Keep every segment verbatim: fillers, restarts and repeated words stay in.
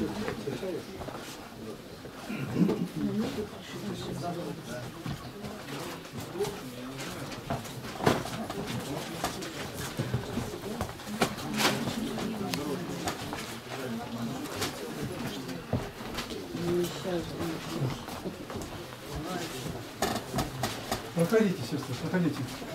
Проходите, сестры, проходите.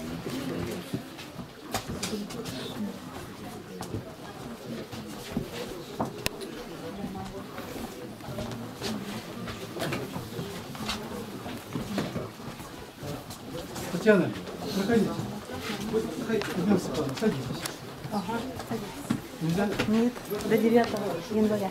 Татьяна, проходите. Идем, Степан, садитесь. Ага, садитесь. Нельзя? Нет, до девятого января.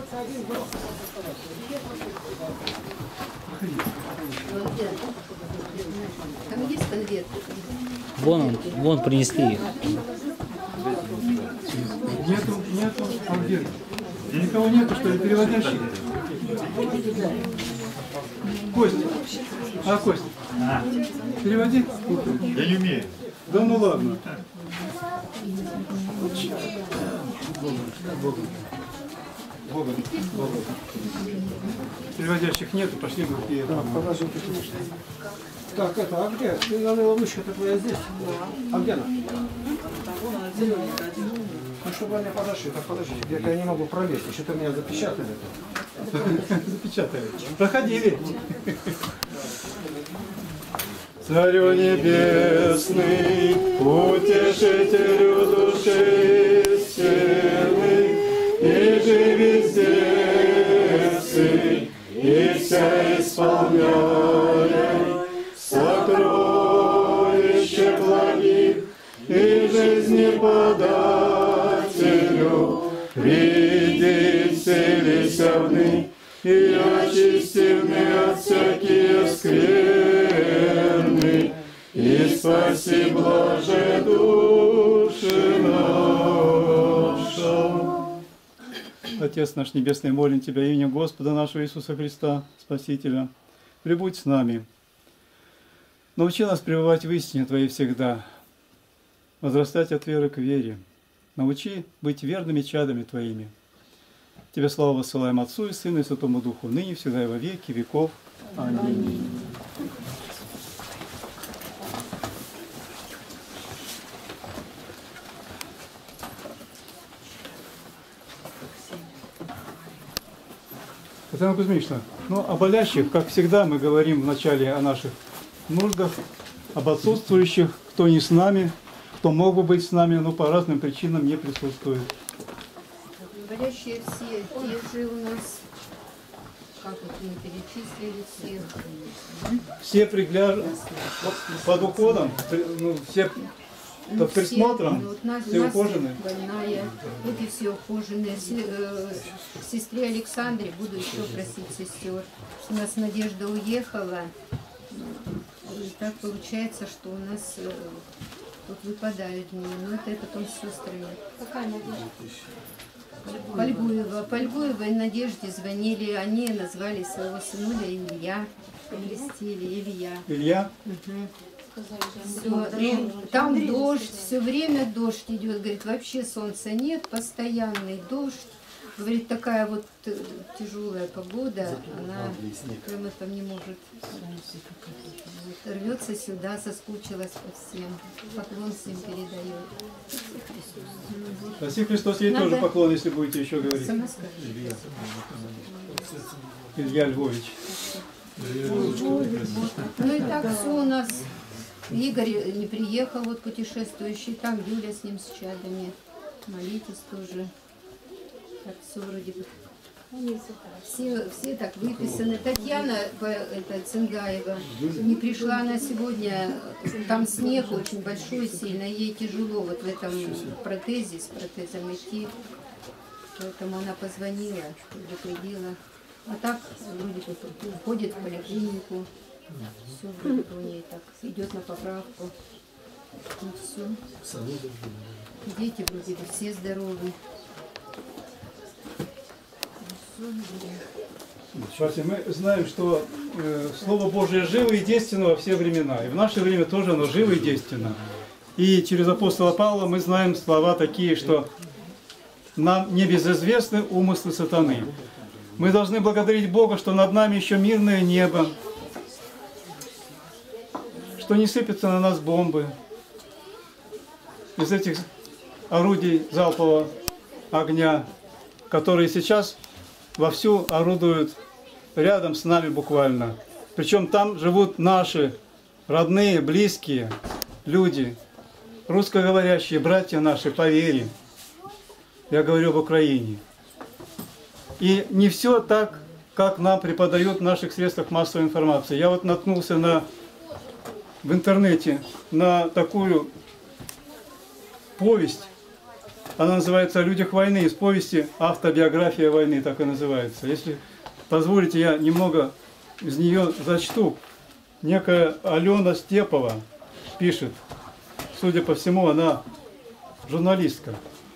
Там есть конверт? Вон он, вон принесли их. Нету, нету, а где? Никого нету, что ли, переводящих? Костя. А, Костя? Переводи. Я не умею. Да ну ладно. Богом. Богом. Богом. Переводящих нету, пошли в руки. Да, положи. Так, это, а где? Ты, наверное, ручка-то твоя здесь? Да. А где она? Ну, чтобы они подошли, так подождите. Где-то я не могу пролезть, что-то меня запечатали. Запечатали. Проходили. Царю небесный, утешителю души силы, и живи сердце, и вся исполняя сокровище благих, и жизни подателю, приди, вселися в ны, и очисти в ны от всякие скверны, и спаси, блаже, души наша. Отец наш Небесный, молим Тебя именем Господа нашего Иисуса Христа, Спасителя, прибудь с нами. Научи нас пребывать в истине Твоей всегда, возрастать от веры к вере. Научи быть верными чадами Твоими. Тебе славу высылаем Отцу и Сыну и Святому Духу, ныне, всегда и во веки веков. Аминь. Татьяна Кузьминична, ну, о болящих, как всегда, мы говорим вначале о наших нуждах, об отсутствующих, кто не с нами, кто мог бы быть с нами, но по разным причинам не присутствует. Болящие все те же у нас, как вот мы перечислили всех. Все пригляж... под уходом, ну, все Ну, под присмотром, все, вот нас, все ухожены. Больная, эти все ухоженные. Се, э, сестре Александре буду еще просить сестер. У нас Надежда уехала. И так получается, что у нас э, тут выпадают дни. Но это я потом с сестрами. Какая Надежда? Польгуева. Польгуева и Надежде звонили. Они назвали своего сынуля Илья. Крестили Илья. Илья? Угу. Все, ну, там дождь, все время дождь идет, говорит, вообще солнца нет, постоянный дождь. Говорит, такая вот тяжелая погода, она прямо там не может. Вот, рвется сюда, соскучилась по всем, поклон всем передает. Спаси Христос, ей Надо... тоже поклон, если будете еще говорить. Сама скажи. Илья Львович. Ну и так все у нас. Игорь не приехал, вот путешествующий, там Юля с ним с чадами. Молитесь тоже. Так все вроде бы. Все, все так выписаны. Татьяна это, Цингаева не пришла она сегодня. Там снег очень большой, сильно. Ей тяжело вот в этом протезе, с протезом идти. Поэтому она позвонила, предупредила. А так вроде бы ходит в поликлинику. Все вроде бы у нее так идет на поправку. Ну все. Дети вроде бы все здоровы. Смотрите, мы знаем, что э, Слово Божие живо и действенно во все времена. И в наше время тоже оно живо и действенно. И через апостола Павла мы знаем слова такие, что нам небезызвестны умыслы сатаны. Мы должны благодарить Бога, что над нами еще мирное небо, что не сыпятся на нас бомбы из этих орудий залпового огня, которые сейчас вовсю орудуют рядом с нами буквально. Причем там живут наши родные, близкие люди, русскоговорящие братья наши по вере. Я говорю об Украине. И не все так, как нам преподают в наших средствах массовой информации. Я вот наткнулся на, в интернете на такую повесть. Она называется «О людях войны», из повести «Автобиография войны», так и называется. Если позволите, я немного из нее зачту. Некая Алена Степова пишет. Судя по всему, она журналистка.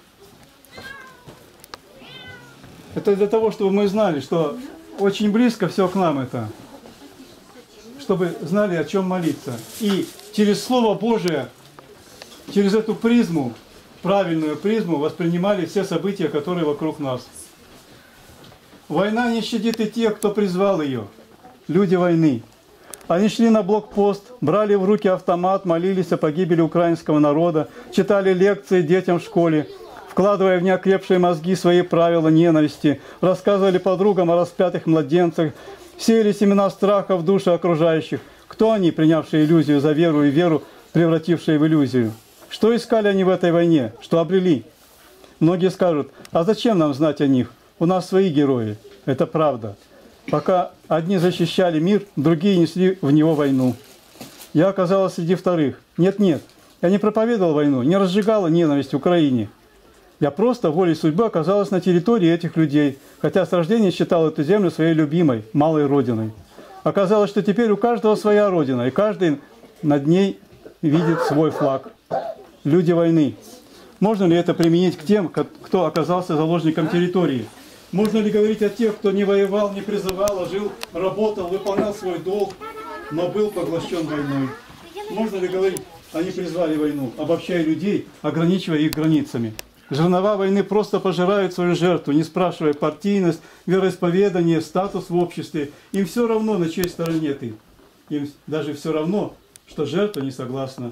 Это для того, чтобы мы знали, что очень близко все к нам это. Чтобы знали, о чем молиться. И через Слово Божие, через эту призму, правильную призму, воспринимали все события, которые вокруг нас. Война не щадит и тех, кто призвал ее. Люди войны. Они шли на блокпост, брали в руки автомат, молились о погибели украинского народа, читали лекции детям в школе, вкладывая в неокрепшие мозги свои правила ненависти, рассказывали подругам о распятых младенцах, сеяли семена страха в души окружающих. Кто они, принявшие иллюзию за веру и веру, превратившие в иллюзию? Что искали они в этой войне? Что обрели? Многие скажут, а зачем нам знать о них? У нас свои герои. Это правда. Пока одни защищали мир, другие несли в него войну. Я оказалась среди вторых. Нет-нет, я не проповедовал войну, не разжигала ненависть в Украине. Я просто волей судьбы оказалась на территории этих людей, хотя с рождения считал эту землю своей любимой, малой родиной. Оказалось, что теперь у каждого своя родина, и каждый над ней видит свой флаг. Люди войны. Можно ли это применить к тем, кто оказался заложником территории? Можно ли говорить о тех, кто не воевал, не призывал, а жил, работал, выполнял свой долг, но был поглощен войной? Можно ли говорить, они призвали войну, обобщая людей, ограничивая их границами? Жернова войны просто пожирают свою жертву, не спрашивая партийность, вероисповедание, статус в обществе. Им все равно, на чьей стороне ты. Им даже все равно, что жертва не согласна.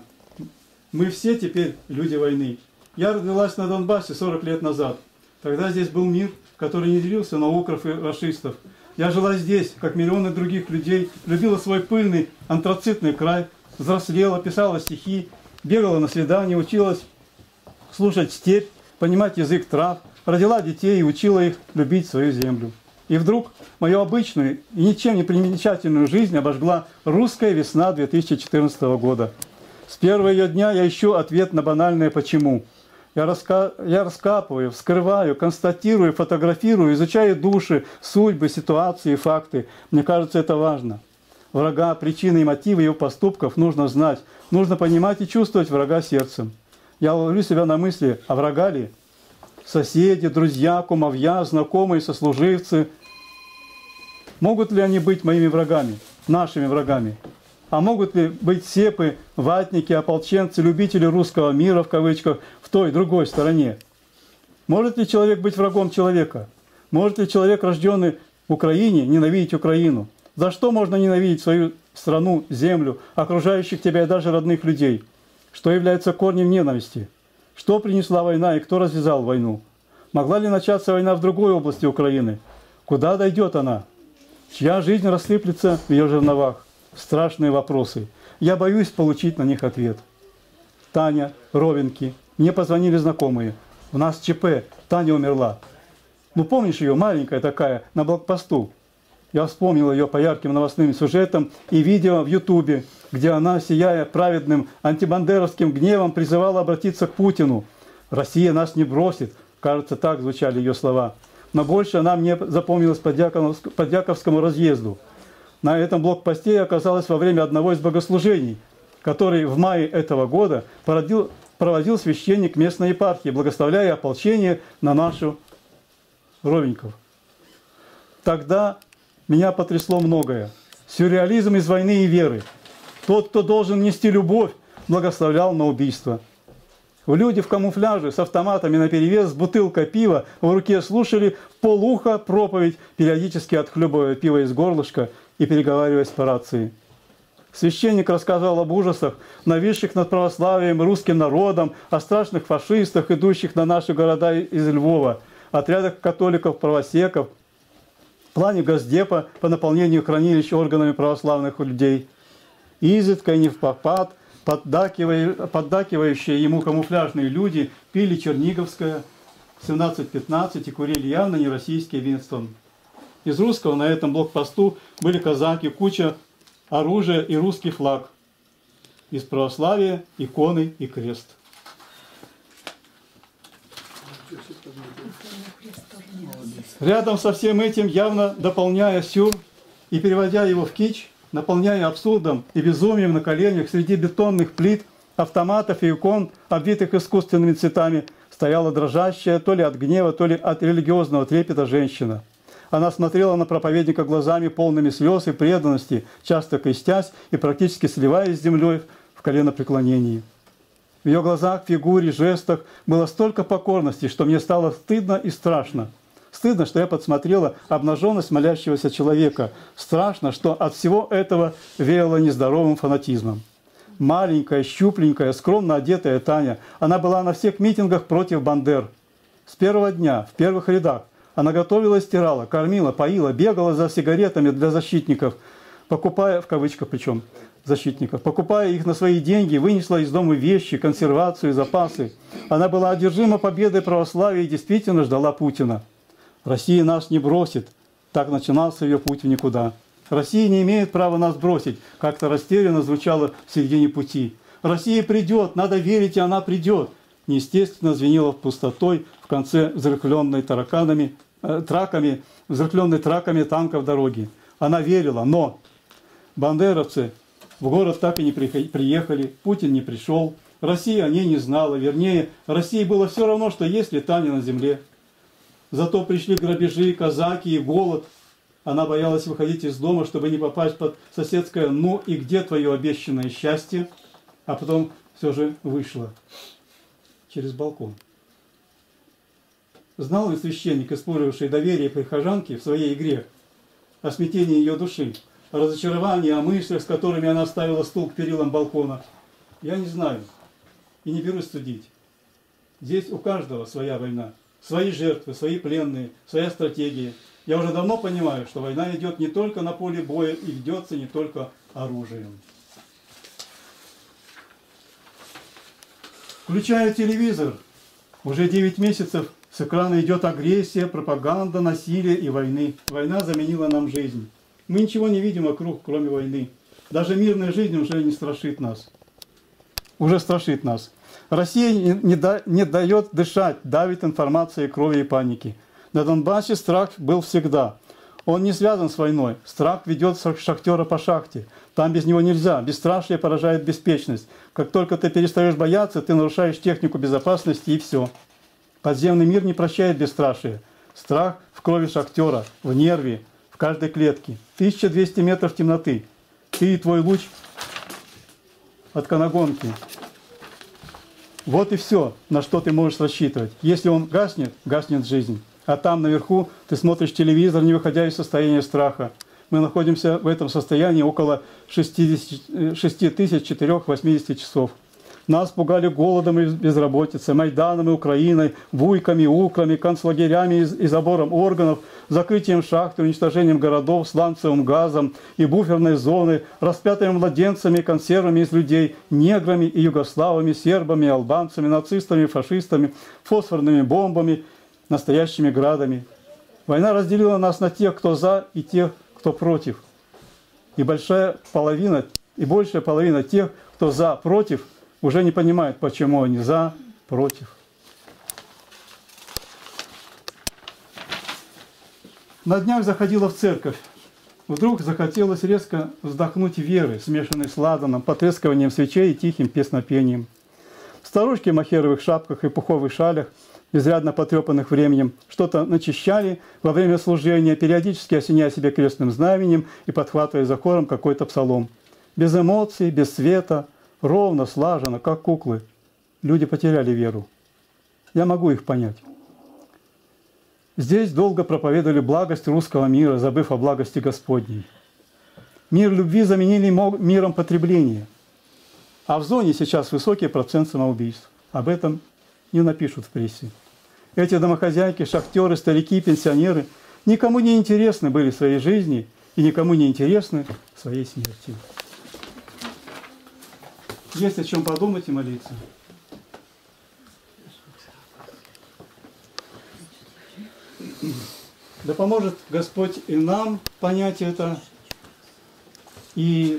Мы все теперь люди войны. Я родилась на Донбассе сорок лет назад. Тогда здесь был мир, который не делился на укров и рашистов. Я жила здесь, как миллионы других людей, любила свой пыльный антрацитный край, взрослела, писала стихи, бегала на свидания, училась слушать степь, понимать язык трав, родила детей и учила их любить свою землю. И вдруг мою обычную и ничем не примечательную жизнь обожгла русская весна две тысячи четырнадцатого года. С первого ее дня я ищу ответ на банальное «почему?». Я, раска... я раскапываю, вскрываю, констатирую, фотографирую, изучаю души, судьбы, ситуации, факты. Мне кажется, это важно. Врага, причины и мотивы его поступков нужно знать. Нужно понимать и чувствовать врага сердцем. Я ловлю себя на мысли, а врага ли? Соседи, друзья, кумовья, знакомые, сослуживцы. Могут ли они быть моими врагами, нашими врагами? А могут ли быть сепы, ватники, ополченцы, любители русского мира, в кавычках, в той, другой стороне? Может ли человек быть врагом человека? Может ли человек, рожденный в Украине, ненавидеть Украину? За что можно ненавидеть свою страну, землю, окружающих тебя и даже родных людей? Что является корнем ненависти? Что принесла война и кто развязал войну? Могла ли начаться война в другой области Украины? Куда дойдет она? Чья жизнь рассыплется в ее жерновах? Страшные вопросы. Я боюсь получить на них ответ. Таня, Ровенки. Мне позвонили знакомые. У нас ЧП. Таня умерла. Ну помнишь ее, маленькая такая, на блокпосту? Я вспомнил ее по ярким новостным сюжетам и видео в Ютубе, где она, сияя праведным антибандеровским гневом, призывала обратиться к Путину. «Россия нас не бросит». Кажется, так звучали ее слова. Но больше она мне запомнилась по Дяковскому разъезду. На этом блокпосте я оказалась во время одного из богослужений, который в мае этого года породил, проводил священник местной епархии, благословляя ополчение на нашу Ровеньков. Тогда меня потрясло многое. Сюрреализм из войны и веры. Тот, кто должен нести любовь, благословлял на убийство. Люди в камуфляже с автоматами наперевес, с бутылкой пива в руке слушали в полуха проповедь, периодически отхлебывая пиво из горлышка и переговариваясь по рации. Священник рассказал об ужасах, нависших над православием и русским народом, о страшных фашистах, идущих на наши города из Львова, отрядах католиков-правосеков, плане Госдепа по наполнению хранилищ органами православных людей. Изредка и не впопад поддакивающие ему камуфляжные люди пили черниговское семнадцать пятнадцать и курили явно не российский Винстон. Из русского на этом блокпосту были казаки, куча оружия и русский флаг. Из православия иконы и крест. Рядом со всем этим, явно дополняя сюр и переводя его в кич, наполняя абсурдом и безумием на коленях среди бетонных плит, автоматов и икон, обвитых искусственными цветами, стояла дрожащая то ли от гнева, то ли от религиозного трепета женщина. Она смотрела на проповедника глазами полными слез и преданности, часто крестясь и практически сливаясь с землей в коленопреклонении. В ее глазах, фигуре, жестах было столько покорности, что мне стало стыдно и страшно. Стыдно, что я подсмотрела обнаженность молящегося человека. Страшно, что от всего этого веяло нездоровым фанатизмом. Маленькая, щупленькая, скромно одетая Таня, она была на всех митингах против Бандер. С первого дня, в первых рядах, она готовила и стирала, кормила, поила, бегала за сигаретами для защитников, покупая, в кавычках причем, защитников, покупая их на свои деньги, вынесла из дома вещи, консервацию, запасы. Она была одержима победой православия и действительно ждала Путина. «Россия нас не бросит», так начинался ее путь в никуда. «Россия не имеет права нас бросить», как-то растерянно звучало в середине пути. «Россия придет, надо верить, и она придет», неестественно звенело в пустотой в конце взрыхленной тараканами, э, траками, взрыхленной траками танков дороги. Она верила, но бандеровцы в город так и не приехали, Путин не пришел, Россия о ней не знала, вернее, России было все равно, что есть ли Таня на земле. Зато пришли грабежи, казаки и голод. Она боялась выходить из дома, чтобы не попасть под соседское «ну и где твое обещанное счастье?», а потом все же вышла через балкон. Знал ли священник, использовавший доверие прихожанки в своей игре, о смятении ее души, о разочаровании, о мыслях, с которыми она ставила стул к перилам балкона? Я не знаю и не берусь судить. Здесь у каждого своя война. Свои жертвы, свои пленные, своя стратегия. Я уже давно понимаю, что война идет не только на поле боя и ведется не только оружием. Включаю телевизор. Уже девять месяцев с экрана идет агрессия, пропаганда, насилие и войны. Война заменила нам жизнь. Мы ничего не видим вокруг, кроме войны. Даже мирная жизнь уже не страшит нас. Уже страшит нас. Россия не, не, да, не дает дышать, давит информацией крови и паники. На Донбассе страх был всегда. Он не связан с войной. Страх ведет шахтера по шахте. Там без него нельзя. Бесстрашие поражает беспечность. Как только ты перестаешь бояться, ты нарушаешь технику безопасности и все. Подземный мир не прощает бесстрашие. Страх в крови шахтера, в нерве, в каждой клетке. тысяча двести метров темноты. Ты и твой луч от канагонки. Вот и все, на что ты можешь рассчитывать. Если он гаснет, гаснет жизнь. А там наверху ты смотришь телевизор, не выходя из состояния страха. Мы находимся в этом состоянии около шесть тысяч четыреста восемьдесят часов. Нас пугали голодом и безработицей, Майданом и Украиной, буйками, украми, концлагерями и забором органов, закрытием шахт, уничтожением городов, сланцевым газом и буферной зоны, распятыми младенцами, консервами из людей, неграми и югославами, сербами, албанцами, нацистами, фашистами, фосфорными бомбами, настоящими градами. Война разделила нас на тех, кто за, и тех, кто против. И большая половина, и большая половина тех, кто за, против, уже не понимают, почему они за, против. На днях заходила в церковь. Вдруг захотелось резко вздохнуть веры, смешанной с ладаном, потрескиванием свечей и тихим песнопением. Старушки в махеровых шапках и пуховых шалях, изрядно потрепанных временем, что-то начищали во время служения, периодически осеняя себя крестным знаменем и подхватывая за хором какой-то псалом. Без эмоций, без света, ровно, слаженно, как куклы. люди потеряли веру. Я могу их понять. Здесь долго проповедовали благость русского мира, забыв о благости Господней. Мир любви заменили миром потребления. А в зоне сейчас высокий процент самоубийств. Об этом не напишут в прессе. Эти домохозяйки, шахтеры, старики, пенсионеры никому не интересны были в своей жизни и никому не интересны в своей смерти. Есть о чем подумать и молиться. Да поможет Господь и нам понять это. И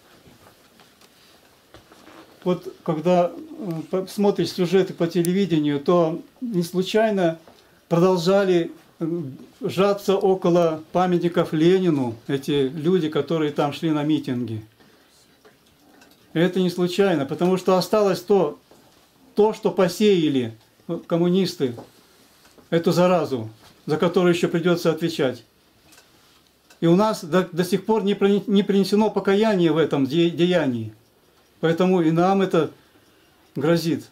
вот когда смотришь сюжеты по телевидению, то не случайно продолжали сжаться около памятников Ленину эти люди, которые там шли на митинги. И это не случайно, потому что осталось то, то, что посеяли коммунисты, эту заразу, за которую еще придется отвечать. И у нас до, до сих пор не, не принесено покаяние в этом де, деянии. Поэтому и нам это грозит.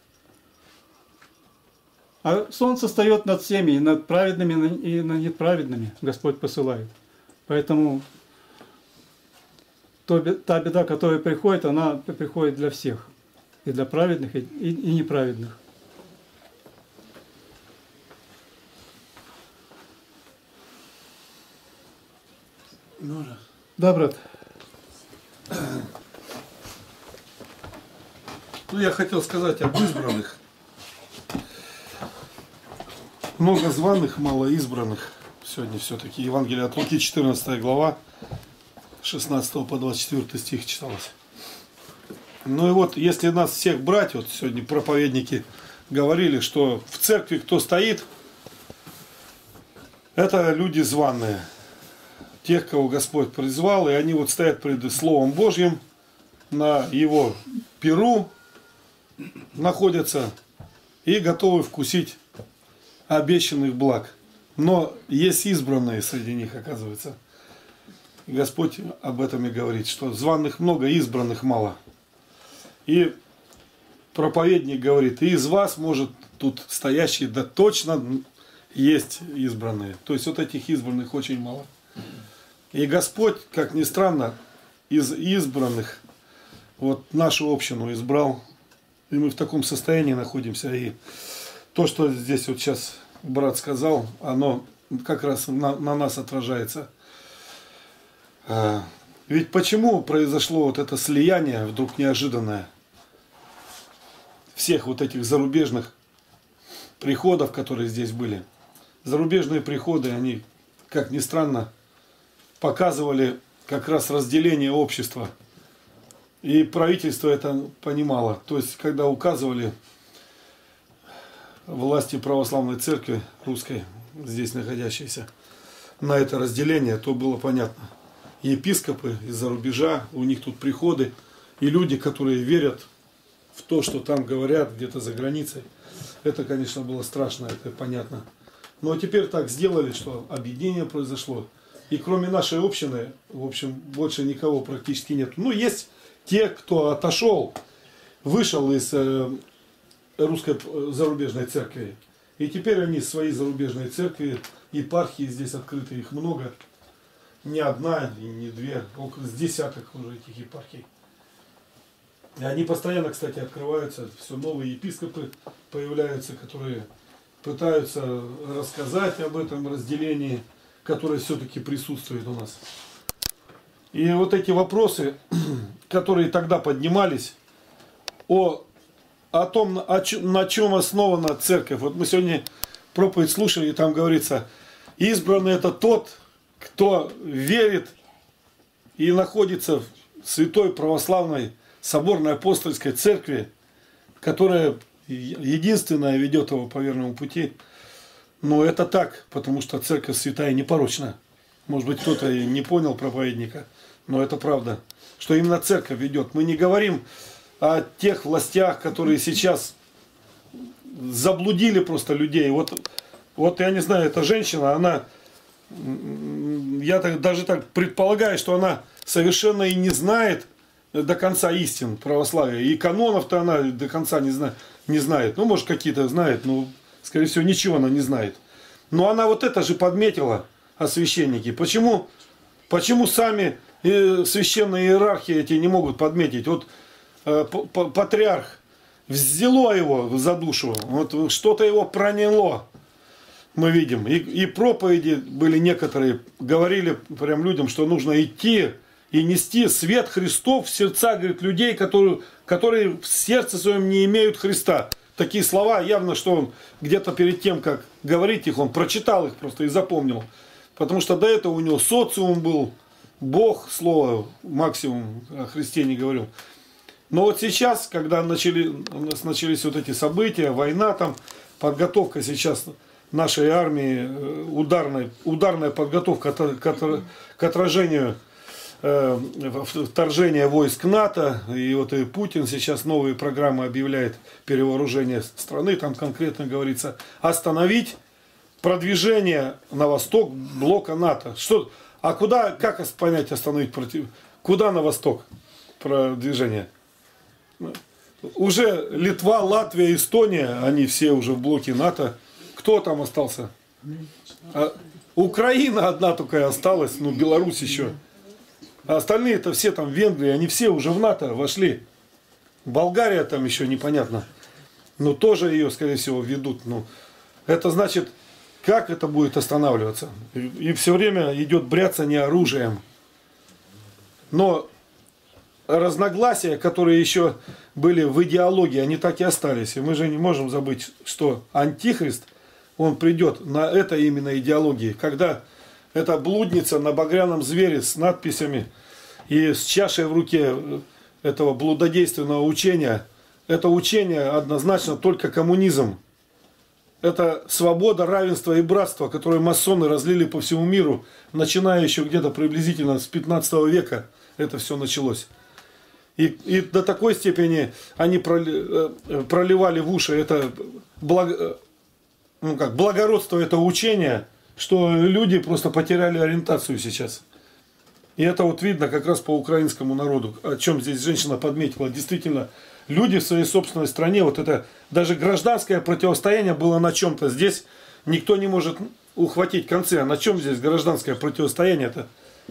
А солнце встает над всеми, и над праведными, и над неправедными Господь посылает. Поэтому то, та беда, которая приходит, она приходит для всех. И для праведных, и, и, и неправедных. Можно? Да, брат. Ну, я хотел сказать об избранных. Много званых, мало избранных. Сегодня все-таки Евангелие от Луки, четырнадцатая глава, шестнадцатого по двадцать четвёртый стих читалось. Ну и вот, если нас всех брать, вот сегодня проповедники говорили, что в церкви кто стоит, это люди званые. Тех, кого Господь призвал, и они вот стоят пред Словом Божьим, на Его перу находятся и готовы вкусить обещанных благ. Но есть избранные среди них, оказывается. И Господь об этом и говорит, что званых много, избранных мало. И проповедник говорит, и из вас, может, тут стоящие, да точно есть избранные. То есть вот этих избранных очень мало. И Господь, как ни странно, из избранных вот нашу общину избрал. И мы в таком состоянии находимся. И то, что здесь вот сейчас брат сказал, оно как раз на, на нас отражается. Ведь почему произошло вот это слияние вдруг неожиданное всех вот этих зарубежных приходов, которые здесь были? Зарубежные приходы, они, как ни странно, показывали как раз разделение общества. И правительство это понимало. То есть, когда указывали власти православной церкви русской, здесь находящейся, на это разделение, то было понятно. Епископы из-за рубежа, у них тут приходы, и люди, которые верят в то, что там говорят где-то за границей. Это, конечно, было страшно, это понятно. Но теперь так сделали, что объединение произошло. И кроме нашей общины, в общем, больше никого практически нет. Ну, есть те, кто отошел, вышел из э, русской зарубежной церкви. И теперь они свои зарубежные церкви, епархии здесь открыты, их много. Не одна, и не две, около десяток уже этих епархий. И они постоянно, кстати, открываются, все новые епископы появляются, которые пытаются рассказать об этом разделении, которое все-таки присутствует у нас. И вот эти вопросы, которые тогда поднимались, о, о том, о чем, на чем основана церковь. Вот мы сегодня проповедь слушали, и там говорится, избранный это тот, кто верит и находится в святой православной соборной апостольской церкви, которая единственная ведет его по верному пути. Но это так, потому что церковь святая и непорочна. Может быть, кто-то и не понял проповедника, но это правда, что именно церковь ведет. Мы не говорим о тех властях, которые сейчас заблудили просто людей. Вот, вот я не знаю, эта женщина, она, я так, даже так предполагаю, что она совершенно и не знает до конца истин православия. И канонов-то она до конца не, зна, не знает. Ну, может, какие-то знает, но, скорее всего, ничего она не знает. Но она вот это же подметила, а священники. Почему, почему сами священные иерархи эти не могут подметить? Вот э, патриарх взяло его за душу, вот что-то его проняло. Мы видим. И, и проповеди были некоторые, говорили прям людям, что нужно идти и нести свет Христов в сердца, говорит, людей, которые, которые в сердце своем не имеют Христа. Такие слова явно, что он где-то перед тем, как говорить их, он прочитал их просто и запомнил. Потому что до этого у него социум был, Бог, слово максимум о Христе не говорил. Но вот сейчас, когда начали, у нас начались вот эти события, война там, подготовка сейчас нашей армии, ударная, ударная подготовка к, к отражению э, вторжения войск НАТО. И вот и Путин сейчас новые программы объявляет перевооружения страны. Там конкретно говорится остановить продвижение на восток блока НАТО. Что, а куда, как понять остановить против? Куда на восток продвижение? Уже Литва, Латвия, Эстония, они все уже в блоке НАТО. Кто там остался? А, Украина одна только осталась, ну Беларусь еще. А остальные-то все там в Венгрии, они все уже в НАТО вошли. Болгария там еще непонятно. Но тоже ее, скорее всего, ведут. Ну, это значит, как это будет останавливаться? И, и все время идет бряцание оружием. Но разногласия, которые еще были в идеологии, они так и остались. И мы же не можем забыть, что антихрист, он придет на этой именно идеологии. Когда эта блудница на багряном звере с надписями и с чашей в руке этого блудодейственного учения, это учение однозначно только коммунизм. Это свобода, равенство и братство, которое масоны разлили по всему миру, начиная еще где-то приблизительно с пятнадцатого века. Это все началось. И, и до такой степени они проливали в уши это благо, ну как, благородство этого учения, что люди просто потеряли ориентацию сейчас. И это вот видно как раз по украинскому народу, о чем здесь женщина подметила. Действительно, люди в своей собственной стране, вот это даже гражданское противостояние было на чем-то. Здесь никто не может ухватить концы. А на чем здесь гражданское противостояние-то?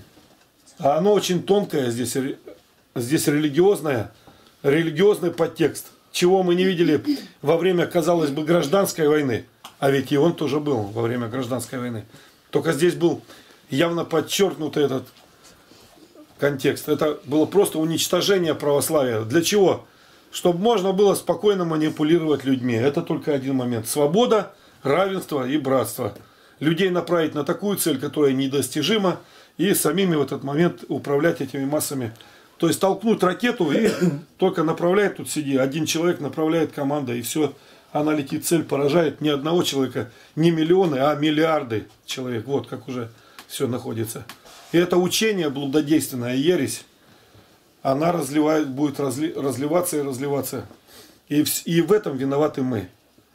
А оно очень тонкое здесь, здесь религиозное, религиозный подтекст. Чего мы не видели во время, казалось бы, гражданской войны. А ведь и он тоже был во время гражданской войны. Только здесь был явно подчеркнут этот контекст. Это было просто уничтожение православия. Для чего? Чтобы можно было спокойно манипулировать людьми. Это только один момент. Свобода, равенство и братство. Людей направить на такую цель, которая недостижима, и самими в этот момент управлять этими массами. То есть толкнуть ракету и только направляет, тут сиди, один человек направляет команда, и все. Она летит, цель поражает не одного человека, не миллионы, а миллиарды человек. Вот как уже все находится. И это учение, блудодейственная ересь, она разливает, будет разли, разливаться и разливаться. И в, и в этом виноваты мы.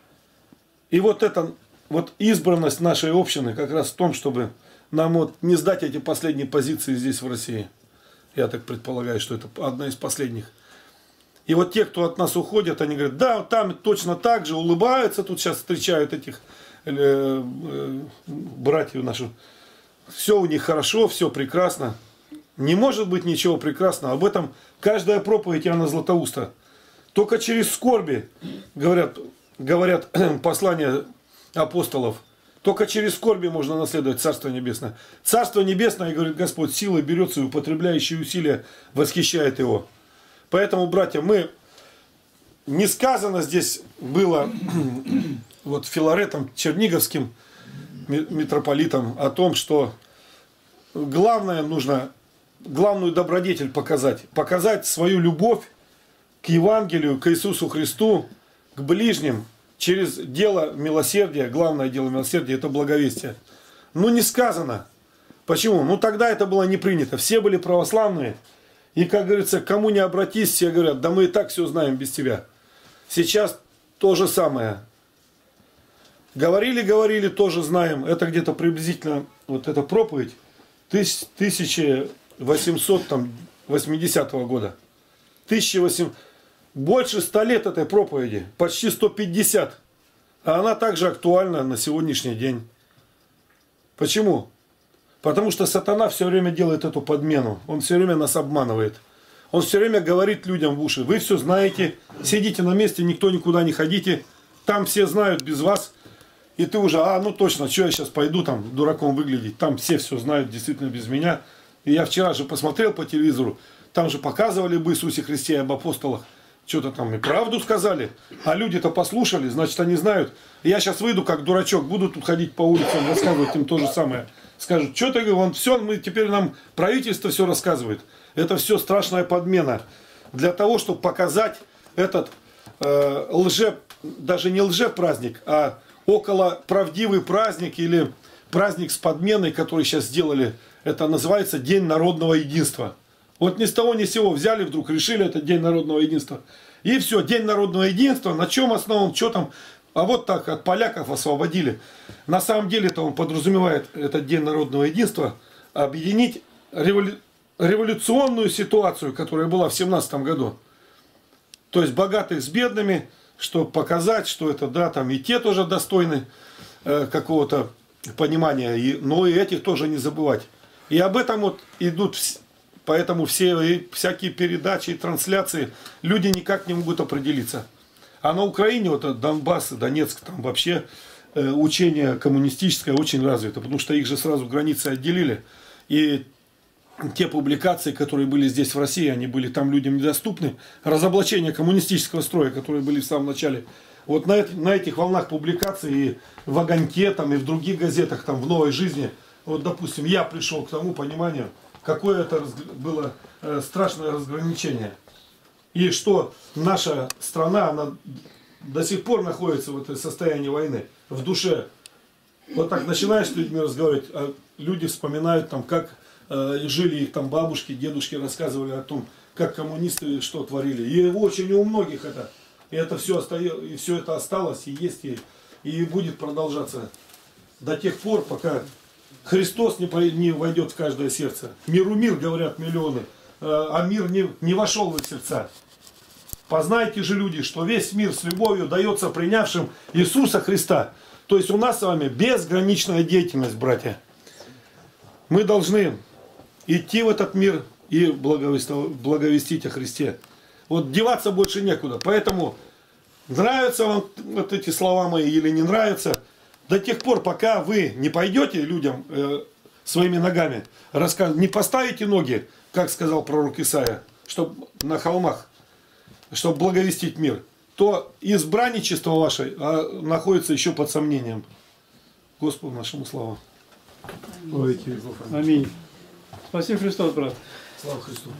И вот эта вот избранность нашей общины как раз в том, чтобы нам вот не сдать эти последние позиции здесь в России. Я так предполагаю, что это одна из последних. И вот те, кто от нас уходят, они говорят, да, там точно так же, улыбаются, тут сейчас встречают этих э, э, братьев наших. Все у них хорошо, все прекрасно. Не может быть ничего прекрасного. Об этом каждая проповедь Иоанна Златоуста. Только через скорби, говорят, говорят послания апостолов, только через скорби можно наследовать Царство Небесное. Царство Небесное, говорит Господь, силой берется и употребляющие усилия восхищает его. Поэтому, братья, мы, не сказано здесь было вот Филаретом Черниговским митрополитом о том, что главное нужно, главную добродетель показать. Показать свою любовь к Евангелию, к Иисусу Христу, к ближним через дело милосердия. Главное дело милосердия – это благовестие. Ну, не сказано. Почему? Ну, тогда это было не принято. Все были православные. И, как говорится, кому не обратись, все говорят, да мы и так все знаем без тебя. Сейчас то же самое. Говорили, говорили, тоже знаем. Это где-то приблизительно, вот эта проповедь, тысяча восемьсот восьмидесятого года. тысяча восемьсот, больше ста лет этой проповеди, почти сто пятьдесят. А она также актуальна на сегодняшний день. Почему? Потому что сатана все время делает эту подмену. Он все время нас обманывает. Он все время говорит людям в уши: вы все знаете, сидите на месте, никто никуда не ходите. Там все знают без вас. И ты уже, а, ну точно, что я сейчас пойду там дураком выглядеть. Там все все знают действительно без меня. И я вчера же посмотрел по телевизору, там же показывали об Иисусе Христе и об апостолах. Что-то там и правду сказали, а люди-то послушали, значит, они знают. И я сейчас выйду как дурачок, буду тут ходить по улицам, рассказывать им то же самое. Скажут: что ты, он все, мы теперь нам правительство все рассказывает. Это все страшная подмена. Для того, чтобы показать этот э, лже, даже не лже-праздник, а около правдивый праздник или праздник с подменой, который сейчас сделали. Это называется День народного единства. Вот ни с того ни с сего взяли, вдруг решили это День народного единства. И все, День народного единства, на чем основан, что там. А вот так от поляков освободили. На самом деле-то он подразумевает, этот День народного единства, объединить револю... революционную ситуацию, которая была в семнадцатом году. То есть богатых с бедными, чтобы показать, что это, да, там и те тоже достойны э, какого-то понимания, и, но и этих тоже не забывать. И об этом вот идут... Поэтому все и всякие передачи и трансляции, люди никак не могут определиться. А на Украине, вот Донбасс, Донецк, там вообще э, учение коммунистическое очень развито, потому что их же сразу границы отделили. И те публикации, которые были здесь в России, они были там людям недоступны. Разоблачение коммунистического строя, которые были в самом начале. Вот на, это, на этих волнах публикаций и в «Огоньке», там, и в других газетах, там, в «Новой жизни», вот, допустим, я пришел к тому пониманию, какое это было э, страшное разграничение. И что наша страна, она до сих пор находится в этом состоянии войны, в душе. Вот так начинаешь с людьми разговаривать, а люди вспоминают, там, как э, жили их там бабушки, дедушки, рассказывали о том, как коммунисты что творили. И очень у многих это. И это все, остается, и все это осталось, и есть, и, и будет продолжаться до тех пор, пока Христос не, не войдет в каждое сердце. Миру мир, говорят миллионы, а мир не, не вошел в их сердца. Познайте же, люди, что весь мир с любовью дается принявшим Иисуса Христа. То есть у нас с вами безграничная деятельность, братья. Мы должны идти в этот мир и благовестить о Христе. Вот деваться больше некуда. Поэтому нравятся вам вот эти слова мои или не нравятся, до тех пор, пока вы не пойдете людям э, своими ногами, рассказ... не поставите ноги, как сказал пророк Исаия, чтобы на холмах, чтобы благовестить мир, то избранничество ваше а, находится еще под сомнением. Господу нашему слава. Аминь. Спасибо Христос, брат. Слава Христу.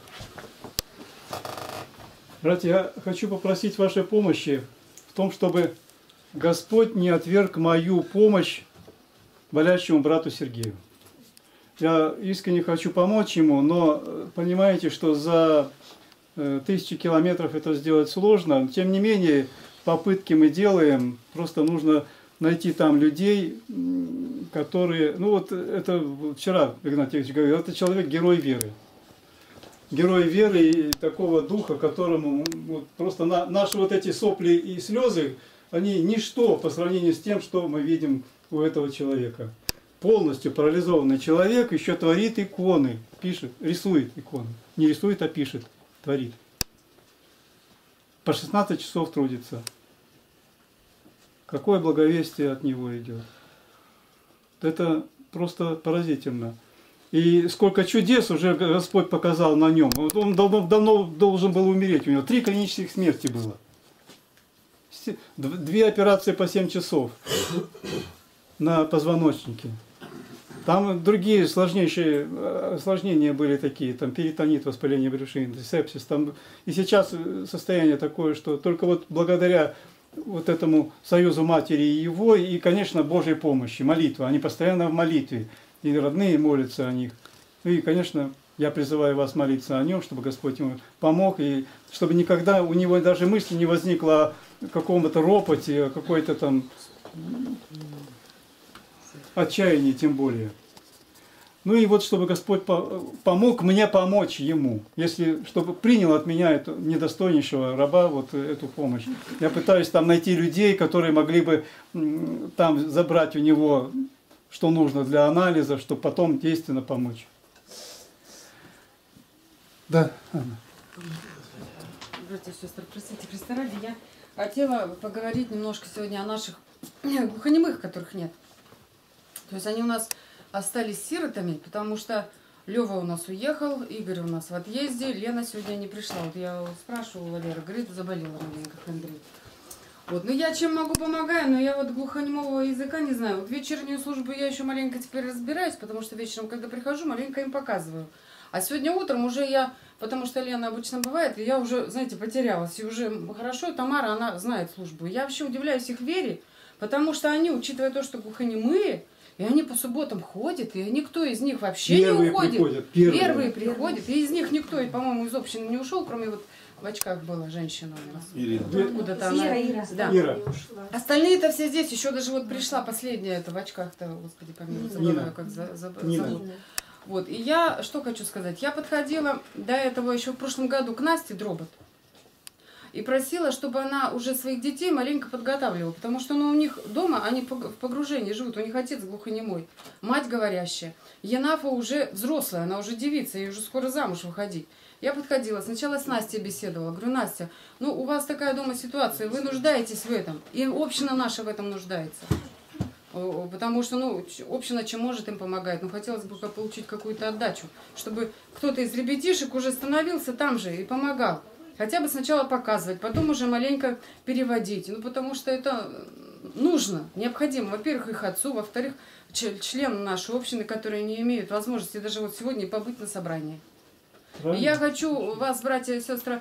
Братья, я хочу попросить вашей помощи в том, чтобы Господь не отверг мою помощь болящему брату Сергею. Я искренне хочу помочь ему, но понимаете, что за тысячи километров это сделать сложно. Тем не менее, попытки мы делаем. Просто нужно найти там людей, которые... Ну вот это вчера Игнатий Ильич говорил, это человек герой веры. Герой веры и такого духа, которому вот, просто на, наши вот эти сопли и слезы, они ничто по сравнению с тем, что мы видим у этого человека. Полностью парализованный человек еще творит иконы, пишет, рисует иконы. Не рисует, а пишет, творит. По шестнадцать часов трудится. Какое благовестие от него идет. Это просто поразительно. И сколько чудес уже Господь показал на нем. Он давно, давно должен был умереть. У него три клинических смерти было. Две операции по семь часов на позвоночнике. Там другие сложнейшие осложнения были такие, там перитонит, воспаление брюшины, сепсис. Там и сейчас состояние такое, что только вот благодаря вот этому союзу матери и его, и, конечно, Божьей помощи, молитва. Они постоянно в молитве, и родные молятся о них. И, конечно, я призываю вас молиться о нем, чтобы Господь ему помог, и чтобы никогда у него даже мысли не возникло о каком-то ропоте, о какой-то там отчаянии тем более. Ну и вот, чтобы Господь помог мне помочь ему, если, чтобы принял от меня эту недостойнейшего раба вот эту помощь. Я пытаюсь там найти людей, которые могли бы там забрать у него, что нужно для анализа, чтобы потом действенно помочь. Да, Анна. Братья и сестры, простите, Христа ради, я хотела поговорить немножко сегодня о наших глухонемых, которых нет. То есть они у нас остались сиротами, потому что Лева у нас уехал, Игорь у нас в отъезде, Лена сегодня не пришла. Вот я спрашивала Валера, говорит, заболела маленько, как Андрей. Вот, ну я чем могу помогаю, но я вот глухонемого языка не знаю. Вот вечернюю службу я еще маленько теперь разбираюсь, потому что вечером, когда прихожу, маленько им показываю. А сегодня утром уже я, потому что Лена обычно бывает, и я уже, знаете, потерялась. И уже хорошо, Тамара, она знает службу. Я вообще удивляюсь их вере, потому что они, учитывая то, что глухонемые, и они по субботам ходят, и никто из них вообще Первые не уходит. Приходят, первые. Первые приходят, и из них никто, по-моему, из общины не ушел, кроме вот в очках была женщина у нас. Ирина. Откуда-то она. Ира, Ира. Да. Ира. Остальные-то все здесь, еще даже вот пришла последняя, это в очках-то, господи, помилуй, забываю, как за, за, Нина. зовут. Вот, и я, что хочу сказать, я подходила до этого еще в прошлом году к Насте Дробот и просила, чтобы она уже своих детей маленько подготавливала, потому что ну, у них дома, они в погружении живут, у них отец глухонемой, мать говорящая, Янафа уже взрослая, она уже девица, ей уже скоро замуж выходить. Я подходила, сначала с Настей беседовала, говорю, Настя, ну у вас такая дома ситуация, вы нуждаетесь в этом, и община наша в этом нуждается. Потому что, ну, община чем может им помогает, но хотелось бы получить какую-то отдачу, чтобы кто-то из ребятишек уже становился там же и помогал. Хотя бы сначала показывать, потом уже маленько переводить. Ну, потому что это нужно, необходимо. Во-первых, их отцу, во-вторых, членам нашей общины, которые не имеют возможности даже вот сегодня побыть на собрании. И я хочу вас, братья и сестры,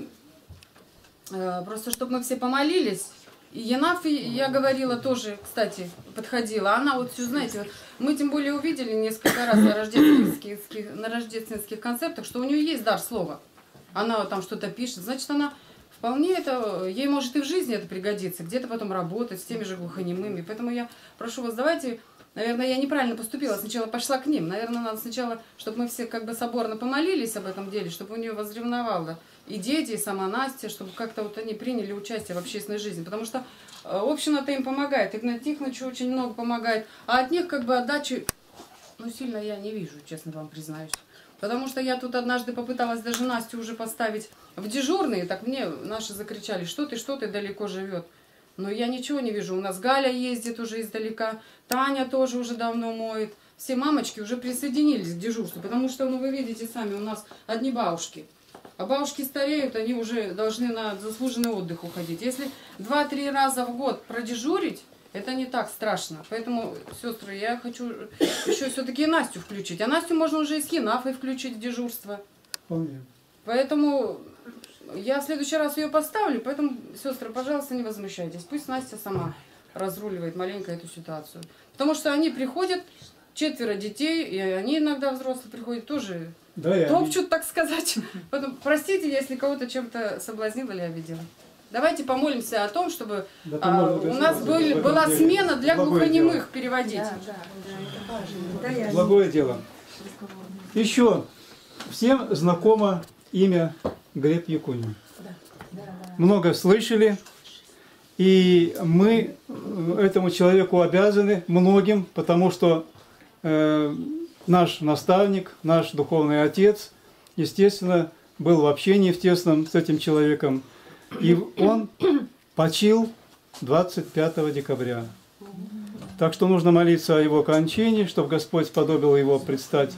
просто чтобы мы все помолились. И Янаф, я говорила тоже, кстати, подходила. Она вот все, знаете, вот, мы тем более увидели несколько раз на рождественских, на рождественских концертах, что у нее есть дар слова. Она вот там что-то пишет, значит, она вполне это, ей может и в жизни это пригодится, где-то потом работать с теми же глухонемыми. Поэтому я прошу вас, давайте, наверное, я неправильно поступила, сначала пошла к ним. Наверное, надо сначала, чтобы мы все как бы соборно помолились об этом деле, чтобы у нее возревновало и дети, и сама Настя, чтобы как-то вот они приняли участие в общественной жизни. Потому что община-то им помогает, Игнат Тихонович очень много помогает, а от них как бы отдачи, ну, сильно я не вижу, честно вам признаюсь. Потому что я тут однажды попыталась даже Настю уже поставить в дежурные, так мне наши закричали, что ты, что ты, далеко живет. Но я ничего не вижу. У нас Галя ездит уже издалека, Таня тоже уже давно моет. Все мамочки уже присоединились к дежурству, потому что, ну, вы видите сами, у нас одни бабушки. А бабушки стареют, они уже должны на заслуженный отдых уходить. Если два-три раза в год продежурить, это не так страшно. Поэтому, сестры, я хочу еще все-таки Настю включить. А Настю можно уже и с Янафой включить в дежурство. Вполне. Поэтому я в следующий раз ее поставлю. Поэтому, сестры, пожалуйста, не возмущайтесь. Пусть Настя сама разруливает маленько эту ситуацию. Потому что они приходят, четверо детей, и они иногда взрослые приходят, тоже Да, топчут, так сказать. Поэтому простите, если кого-то чем-то соблазнила или обидела. Давайте помолимся о том, чтобы Да, а, у нас были, была смена для глухонемых переводить. Да, да, да, это важно. Да, я- Благое дело. Еще всем знакомо имя Глеб Якунин. Много слышали, и мы этому человеку обязаны многим, потому что э, наш наставник, наш духовный отец, естественно, был в общении в тесном с этим человеком. И он почил двадцать пятого декабря. Так что нужно молиться о его кончине, чтобы Господь сподобил его предстать,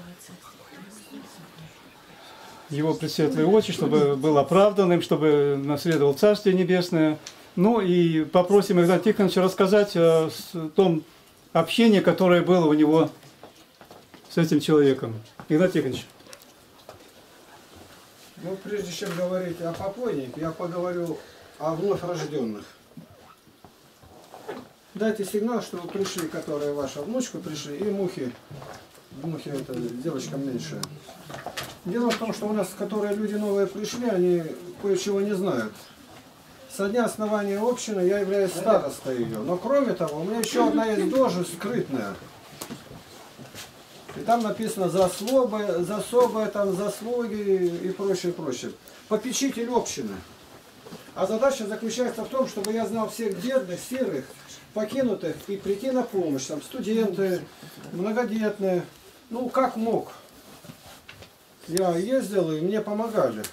его пресветлые очи, чтобы был оправданным, чтобы наследовал Царствие Небесное. Ну и попросим Игната Тихоновича рассказать о том общении, которое было у него с этим человеком. Игнат Тихонович. Ну, прежде чем говорить о попойнике, я поговорю о вновь рожденных. Дайте сигнал, что вы пришли, которые ваша внучка пришли, и мухи. Мухи это девочка меньшая. Дело в том, что у нас, которые люди новые пришли, они кое-чего не знают. Со дня основания общины я являюсь старостой ее. Но кроме того, у меня еще одна есть дожа скрытная. И там написано заслуги, засобы, там заслуги и прочее, прочее. Попечитель общины. А задача заключается в том, чтобы я знал всех бедных, сирых, покинутых и прийти на помощь. Там студенты, многодетные. Ну, как мог. Я ездил, и мне помогали.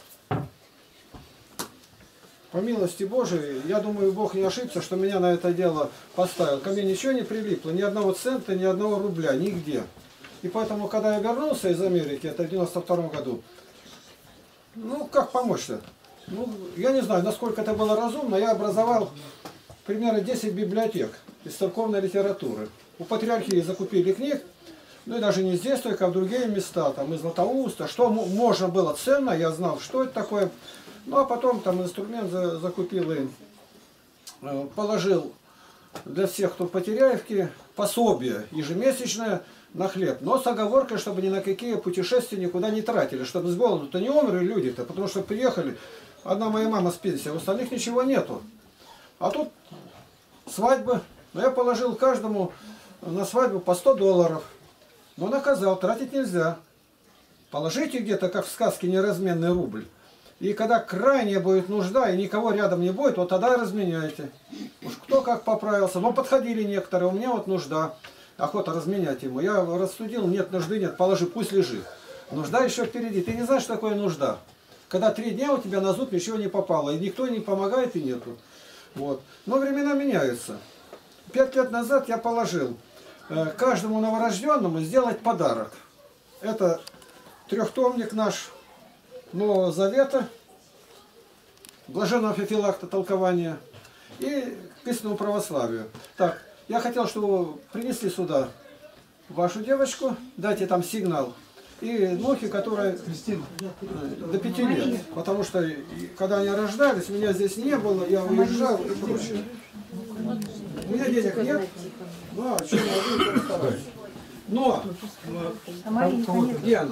По милости Божией, я думаю, Бог не ошибся, что меня на это дело поставил. Ко мне ничего не прилипло, ни одного цента, ни одного рубля, нигде. И поэтому, когда я вернулся из Америки, это в девяносто втором году, ну, как помочь-то? Ну, я не знаю, насколько это было разумно, я образовал примерно десять библиотек из церковной литературы. У патриархии закупили книг, ну и даже не здесь, только в другие места, там из Златоуста, что можно было ценно, я знал, что это такое. Ну, а потом там инструмент закупил и положил для всех, кто в Потеряевке, пособие ежемесячное на хлеб. Но с оговоркой, чтобы ни на какие путешествия никуда не тратили, чтобы с голоду-то не умерли люди-то, потому что приехали, одна моя мама с пенсией, у остальных ничего нету. А тут свадьба, но я положил каждому на свадьбу по сто долларов. Но наказал, тратить нельзя. Положите где-то, как в сказке, неразменный рубль. И когда крайняя будет нужда, и никого рядом не будет, вот тогда и разменяйте. Уж кто как поправился. Но подходили некоторые, у меня вот нужда. Охота разменять ему. Я рассудил, нет нужды, нет, положи, пусть лежит. Нужда еще впереди. Ты не знаешь, что такое нужда. Когда три дня у тебя на зуб ничего не попало, и никто не помогает, и нету. Вот. Но времена меняются. Пять лет назад я положил э, каждому новорожденному сделать подарок. Это трехтомник наш Нового Завета, Блаженного Феофилакта толкования и к истинному православию. Так, я хотел, чтобы вы принесли сюда вашу девочку, дайте там сигнал. И Нохи, которая до пяти лет. Потому что, когда они рождались, меня здесь не было, я уезжал и прочее. У меня денег нет. Ну, а что я буду расставать? Но, где она?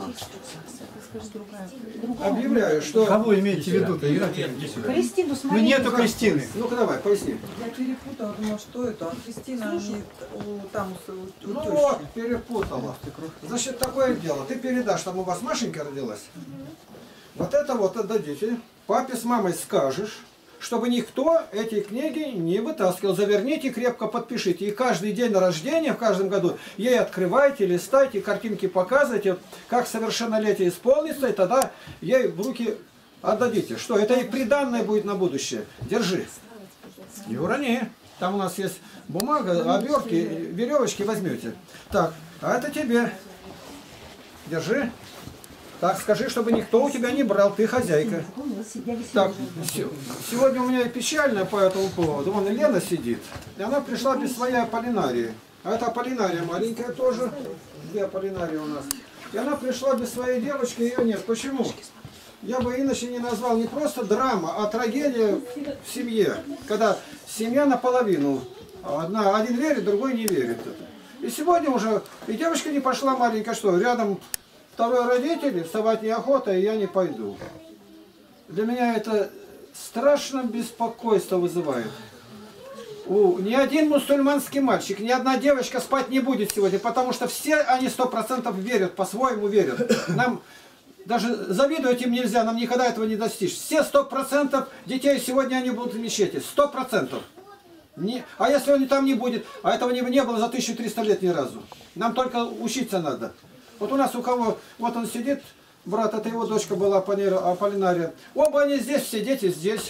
Объявляю, что... Кого имеете в виду-то, Игнатий? Кристину, Ну смотри. нету Кристины. Ну-ка давай, поясни. Я перепутала, думала, что это. А Кристина, они у, там у, у Ну тещи. вот, перепутала. Значит, такое дело. Ты передашь, там у вас Машенька родилась. Вот это вот отдадите. Папе с мамой скажешь, чтобы никто эти книги не вытаскивал. Заверните, крепко подпишите. И каждый день рождения, в каждом году, ей открывайте, листайте, картинки показывайте, как совершеннолетие исполнится, и тогда ей в руки отдадите. Что? Это и приданное будет на будущее. Держи. Не урони. Там у нас есть бумага, обертки, веревочки возьмете. Так, а это тебе. Держи. Так, скажи, чтобы никто у тебя не брал, ты хозяйка. Так, сегодня у меня печально по этому поводу. Вон Лена сидит, и она пришла без своей Аполлинарии. А это Аполлинария маленькая тоже. Две Аполлинарии у нас. И она пришла без своей девочки, ее нет. Почему? Я бы иначе не назвал не просто драма, а трагедия в семье. Когда семья наполовину. Одна, один верит, другой не верит. И сегодня уже и девочка не пошла маленькая, что рядом... Второй родитель, вставать неохота, и я не пойду. Для меня это страшно беспокойство вызывает. У, ни один мусульманский мальчик, ни одна девочка спать не будет сегодня, потому что все они сто процентов верят, по-своему верят. Нам даже завидовать им нельзя, нам никогда этого не достичь. Все сто процентов детей сегодня они будут в мечети, сто процентов. Не, а если он там не будет, а этого не, не было за тысячу триста лет ни разу. Нам только учиться надо. Вот у нас у кого, вот он сидит, брат, это его дочка была, Аполлинария. Оба они здесь, все дети здесь.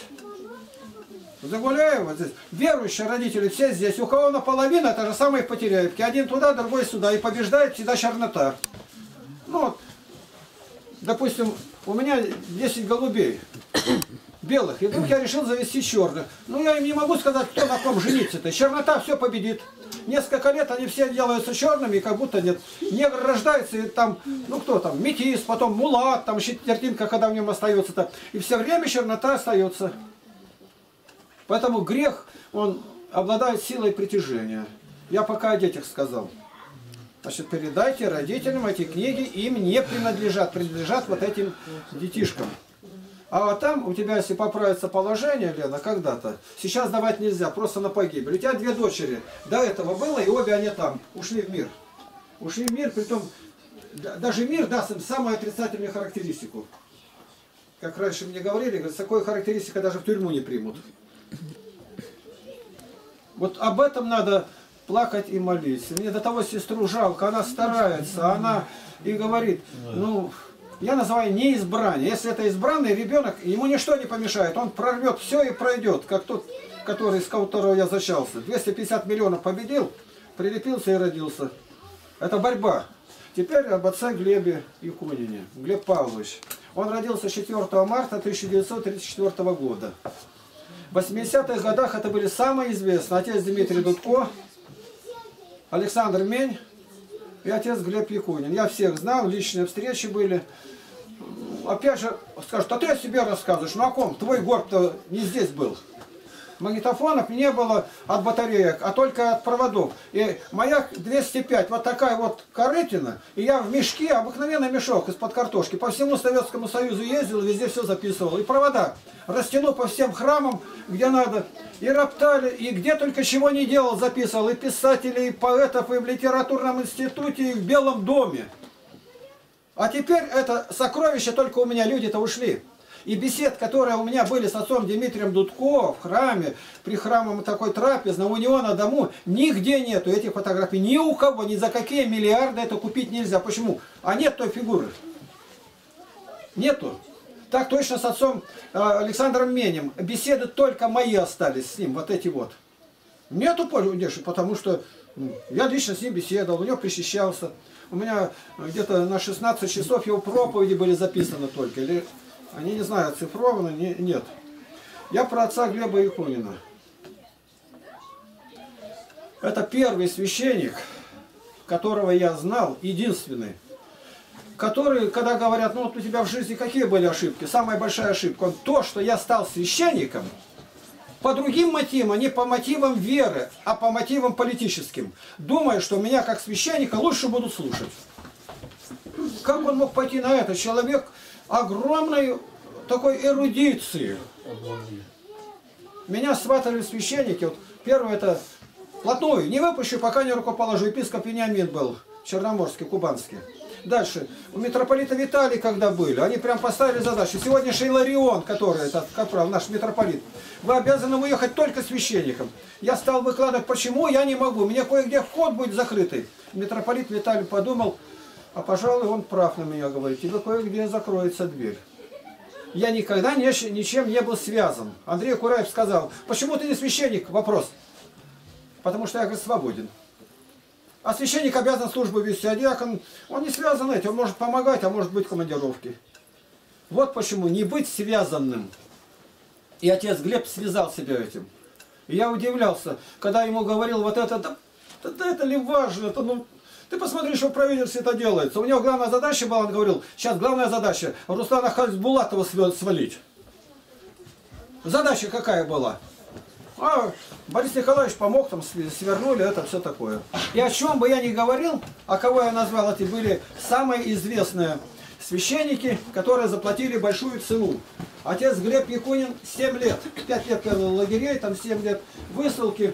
Загуляева здесь. Верующие родители все здесь. У кого наполовину, это же самые Потеряевки. Один туда, другой сюда. И побеждает всегда чернота. Ну вот, допустим, у меня десять голубей белых. И вдруг я решил завести черных. Ну я им не могу сказать, кто на ком жениться-то. Чернота все победит. Несколько лет они все делаются черными, как будто нет. Негр рождается, и там, ну кто там, метис, потом мулат, там четвертинка, когда в нем остается-то. И все время чернота остается. Поэтому грех, он обладает силой притяжения. Я пока о детях сказал. Значит, передайте родителям эти книги, им не принадлежат, принадлежат вот этим детишкам. А там у тебя, если поправится положение, Лена, когда-то, сейчас давать нельзя, просто на погибель. У тебя две дочери, до этого было, и обе они там, ушли в мир. Ушли в мир, притом даже мир даст им самую отрицательную характеристику. Как раньше мне говорили, говорят, с такой характеристикой даже в тюрьму не примут. Вот об этом надо плакать и молиться. Мне до того сестру жалко, она старается, она и говорит, ну, я называю неизбрание. Если это избранный ребенок, ему ничто не помешает, он прорвет все и пройдет, как тот, который, с которого я зачался. двести пятьдесят миллионов победил, прилепился и родился. Это борьба. Теперь об отце Глебе Якунине. Глеб Павлович. Он родился четвёртого марта тысяча девятьсот тридцать четвёртого года. В восьмидесятых годах это были самые известные. Отец Дмитрий Дудко, Александр Мень и отец Глеб Якунин. Я всех знал, личные встречи были. Опять же, скажут, а ты о себе рассказываешь. Ну о ком? Твой горб-то не здесь был. Магнитофонов не было от батареек, а только от проводов. И маяк двести пять, вот такая вот корытина, и я в мешке, обыкновенный мешок из-под картошки, по всему Советскому Союзу ездил, везде все записывал. И провода растянул по всем храмам, где надо, и роптали, и где только чего не делал, записывал. И писателей, и поэтов, и в литературном институте, и в Белом доме. А теперь это сокровище, только у меня люди-то ушли. И бесед, которые у меня были с отцом Дмитрием Дудко в храме, при храмовом такой трапезной, у него на дому, нигде нету этих фотографий. Ни у кого, ни за какие миллиарды это купить нельзя. Почему? А нет той фигуры. Нету. Так точно с отцом Александром Менем. Беседы только мои остались с ним, вот эти вот. Нету пользы, потому что я лично с ним беседовал, у него причащался. У меня где-то на шестнадцать часов его проповеди были записаны только. Или они, не знаю, оцифрованы, не, нет. Я про отца Глеба Якунина. Это первый священник, которого я знал, единственный. Который, когда говорят, ну вот у тебя в жизни какие были ошибки? Самая большая ошибка, он то, что я стал священником, по другим мотивам, а не по мотивам веры, а по мотивам политическим. Думая, что меня как священника лучше будут слушать. Как он мог пойти на это? Человек огромной такой эрудиции. Меня сватали священники. Вот первое это плотную. Не выпущу, пока не рукоположу. Епископ Вениамин был, Черноморский, Кубанский. Дальше. У митрополита Виталий, когда были, они прям поставили задачу. Сегодня Шейларион, который, этот, как правило, наш митрополит, вы обязаны уехать только священником. Я стал выкладывать, почему я не могу. Мне кое-где вход будет закрытый. Митрополит Виталий подумал, а пожалуй, он прав на меня, говорит, тебе кое-где закроется дверь. Я никогда не, ничем не был связан. Андрей Кураев сказал, почему ты не священник? Вопрос. Потому что я, говорит, свободен. А священник обязан службу вести, а диакон, он не связан этим, он может помогать, а может быть в командировке. Вот почему не быть связанным. И отец Глеб связал себя этим. И я удивлялся, когда ему говорил вот это, да, да, да это ли важно, это, ну, ты посмотри, что в правительстве это делается. У него главная задача была, он говорил, сейчас главная задача Руслана Хасбулатова свалить. Задача какая была? А Борис Николаевич помог, там свернули, это все такое. И о чем бы я ни говорил, а кого я назвал, эти были самые известные священники, которые заплатили большую цену. Отец Глеб Якунин семь лет, пять лет лагерей, там семь лет высылки.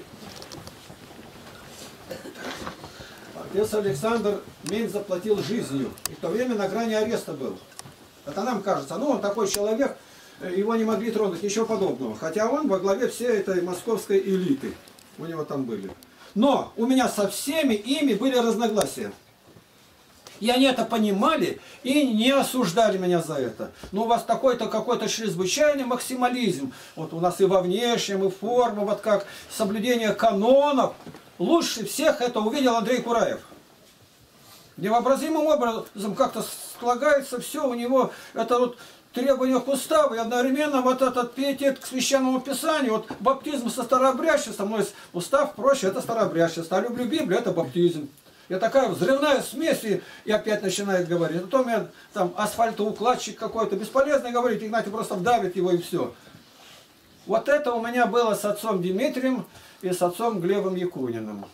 Отец Александр Мень заплатил жизнью. И в то время на грани ареста был. Это нам кажется, ну он такой человек, его не могли тронуть, ничего подобного. Хотя он во главе всей этой московской элиты. У него там были. Но у меня со всеми ими были разногласия. И они это понимали и не осуждали меня за это. Но у вас такой-то какой-то чрезвычайный максимализм. Вот у нас и во внешнем, и форма, вот как соблюдение канонов. Лучше всех это увидел Андрей Кураев. Невообразимым образом как-то слагается все у него. Это вот требования к уставу и одновременно вот этот пиетет к священному писанию. Вот баптизм со старообрядчеством, но устав проще, это старообрядчество. А люблю Библию, это баптизм. И такая взрывная смесь, и, и опять начинает говорить. А то у меня там асфальтоукладчик какой-то, бесполезно говорить, Игнатий просто вдавит его и все. Вот это у меня было с отцом Дмитрием и с отцом Глебом Якуниным.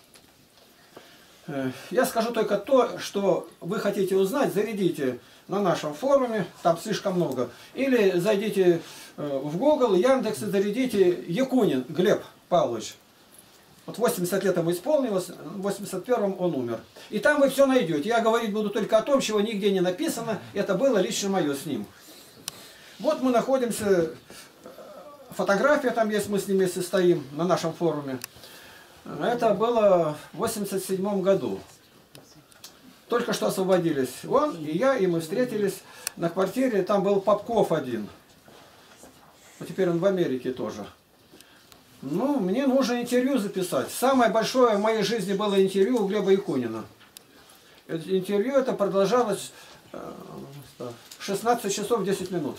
Я скажу только то, что вы хотите узнать, зарядите на нашем форуме, там слишком много. Или зайдите в Google, Яндекс и зарядите Якунин Глеб Павлович. Вот восемьдесят лет ему исполнилось, в восемьдесят первом он умер. И там вы все найдете. Я говорить буду только о том, чего нигде не написано. Это было лично мое с ним. Вот мы находимся, фотография там есть, мы с ним вместе стоим на нашем форуме. Это было в восемьдесят седьмом году. Только что освободились он и я, и мы встретились на квартире. Там был Попков один. А теперь он в Америке тоже. Ну, мне нужно интервью записать. Самое большое в моей жизни было интервью у Глеба Якунина. Интервью это продолжалось шестнадцать часов десять минут.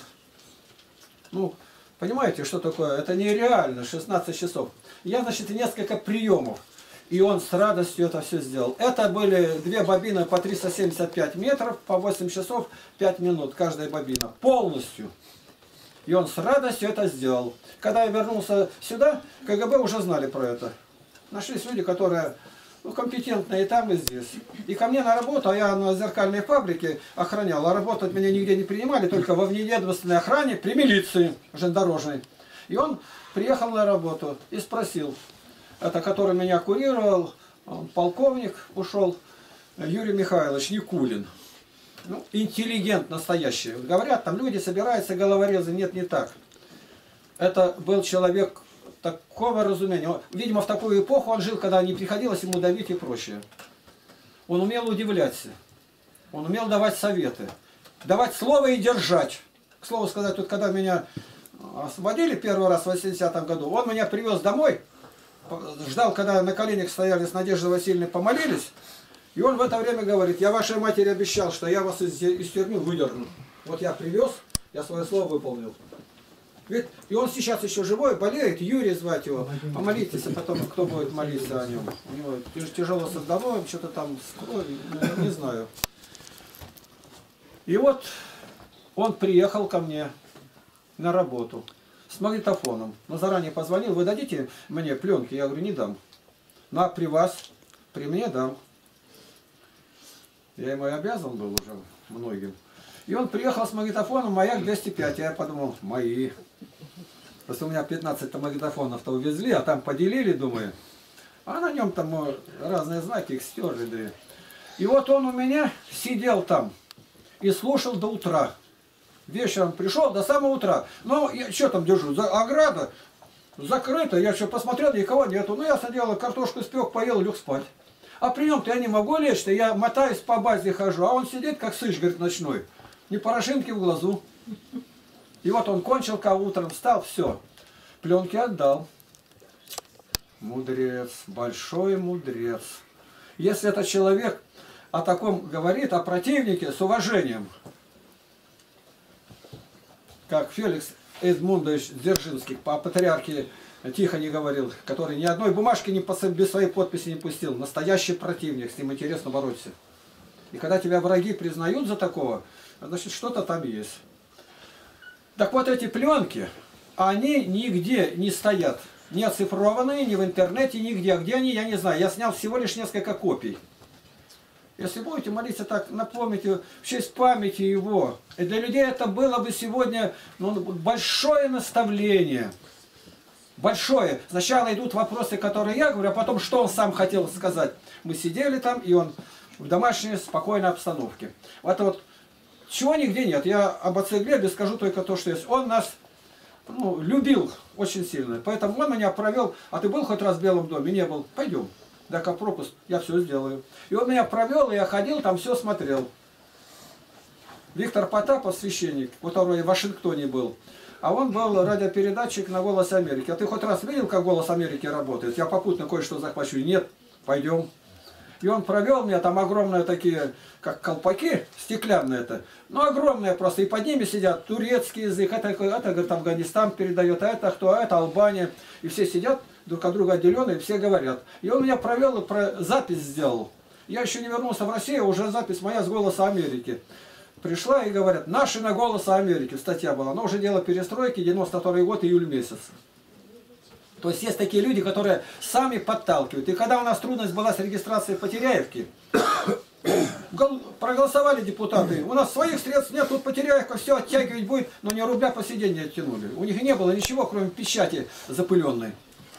Ну, понимаете, что такое? Это нереально, шестнадцать часов. Я, значит, несколько приемов. И он с радостью это все сделал. Это были две бобины по триста семьдесят пять метров, по восемь часов пять минут каждая бобина. Полностью. И он с радостью это сделал. Когда я вернулся сюда, КГБ уже знали про это. Нашлись люди, которые ну, компетентные и там, и здесь. И ко мне на работу, а я на зеркальной фабрике охранял, а работать меня нигде не принимали, только во вневедомственной охране при милиции железнодорожной. И он приехал на работу и спросил, это который меня курировал, полковник ушел, Юрий Михайлович Никулин. Ну, интеллигент настоящий. Говорят, там люди собираются, головорезы. Нет, не так. Это был человек такого разумения. Видимо, в такую эпоху он жил, когда не приходилось ему давить и прочее. Он умел удивляться. Он умел давать советы. Давать слово и держать. К слову сказать, тут когда меня освободили первый раз в восьмидесятом году, он меня привез домой, ждал, когда на коленях стояли с Надеждой Васильевной, помолились. И он в это время говорит, я вашей матери обещал, что я вас из, из тюрьмы выдерну. Вот я привез, я свое слово выполнил. Ведь, и он сейчас еще живой, болеет, Юрий звать его. Помолитесь, а потом кто будет молиться о нем. У него тяжело со здоровьем, что-то там с кровью, не, не знаю. И вот он приехал ко мне на работу с магнитофоном. Но заранее позвонил, вы дадите мне пленки? Я говорю, не дам. Ну а при вас? При мне дам. Я ему и обязан был уже многим. И он приехал с магнитофоном «Маяк двести пять». Я подумал, мои. Просто у меня пятнадцать магнитофонов-то увезли, а там поделили, думаю. А на нем там разные знаки, их стерли. Да. И вот он у меня сидел там и слушал до утра. Вечером пришел до самого утра. Ну, я что там держу? За, ограда закрыта. Я что, посмотрел, никого нету. Ну, я садил, картошку спек, поел, лег спать. А при нем-то я не могу лечь-то, я мотаюсь по базе хожу, а он сидит как сыч, говорит, ночной. Не порошинки в глазу. И вот он кончил, когда утром встал, все. Пленки отдал. Мудрец, большой мудрец. Если этот человек о таком говорит, о противнике с уважением, как Феликс Эдмундович Дзержинский по патриархии Тихоне говорил, который ни одной бумажки не посыл, без своей подписи не пустил. Настоящий противник, с ним интересно бороться. И когда тебя враги признают за такого, значит что-то там есть. Так вот эти пленки, они нигде не стоят. Не оцифрованные, ни в интернете, нигде. А где они, я не знаю. Я снял всего лишь несколько копий. Если будете молиться так, напомните в честь памяти его. И для людей это было бы сегодня ну, большое наставление. Большое. Сначала идут вопросы, которые я говорю, а потом, что он сам хотел сказать. Мы сидели там, и он в домашней спокойной обстановке. Это вот, чего нигде нет. Я об отце Глебе скажу только то, что есть. Он нас ну, любил очень сильно. Поэтому он меня провел. А ты был хоть раз в Белом доме? Не был. Пойдем. Да, как пропуск, я все сделаю. И он меня провел, и я ходил, там все смотрел. Виктор Потапов, священник, который в Вашингтоне был. А он был радиопередатчик на «Голос Америки». А ты хоть раз видел, как «Голос Америки» работает? Я попутно кое-что захвачу. Нет, пойдем. И он провел меня, там огромные такие, как колпаки, стеклянные это. Ну, огромные просто. И под ними сидят турецкий язык, это, это говорит, Афганистан передает, а это кто, а это Албания. И все сидят, друг от друга отделенные, все говорят. И он меня провел и про... запись сделал. Я еще не вернулся в Россию, уже запись моя с «Голоса Америки». Пришла и говорят, наши на «Голоса Америки», статья была, но уже дело перестройки, девяносто второй год, июль месяц. То есть есть такие люди, которые сами подталкивают. И когда у нас трудность была с регистрацией Потеряевки, проголосовали депутаты, у нас своих средств нет, тут Потеряевка все оттягивать будет, но ни рубля по сиденью не оттянули. У них не было ничего, кроме печати запыленной.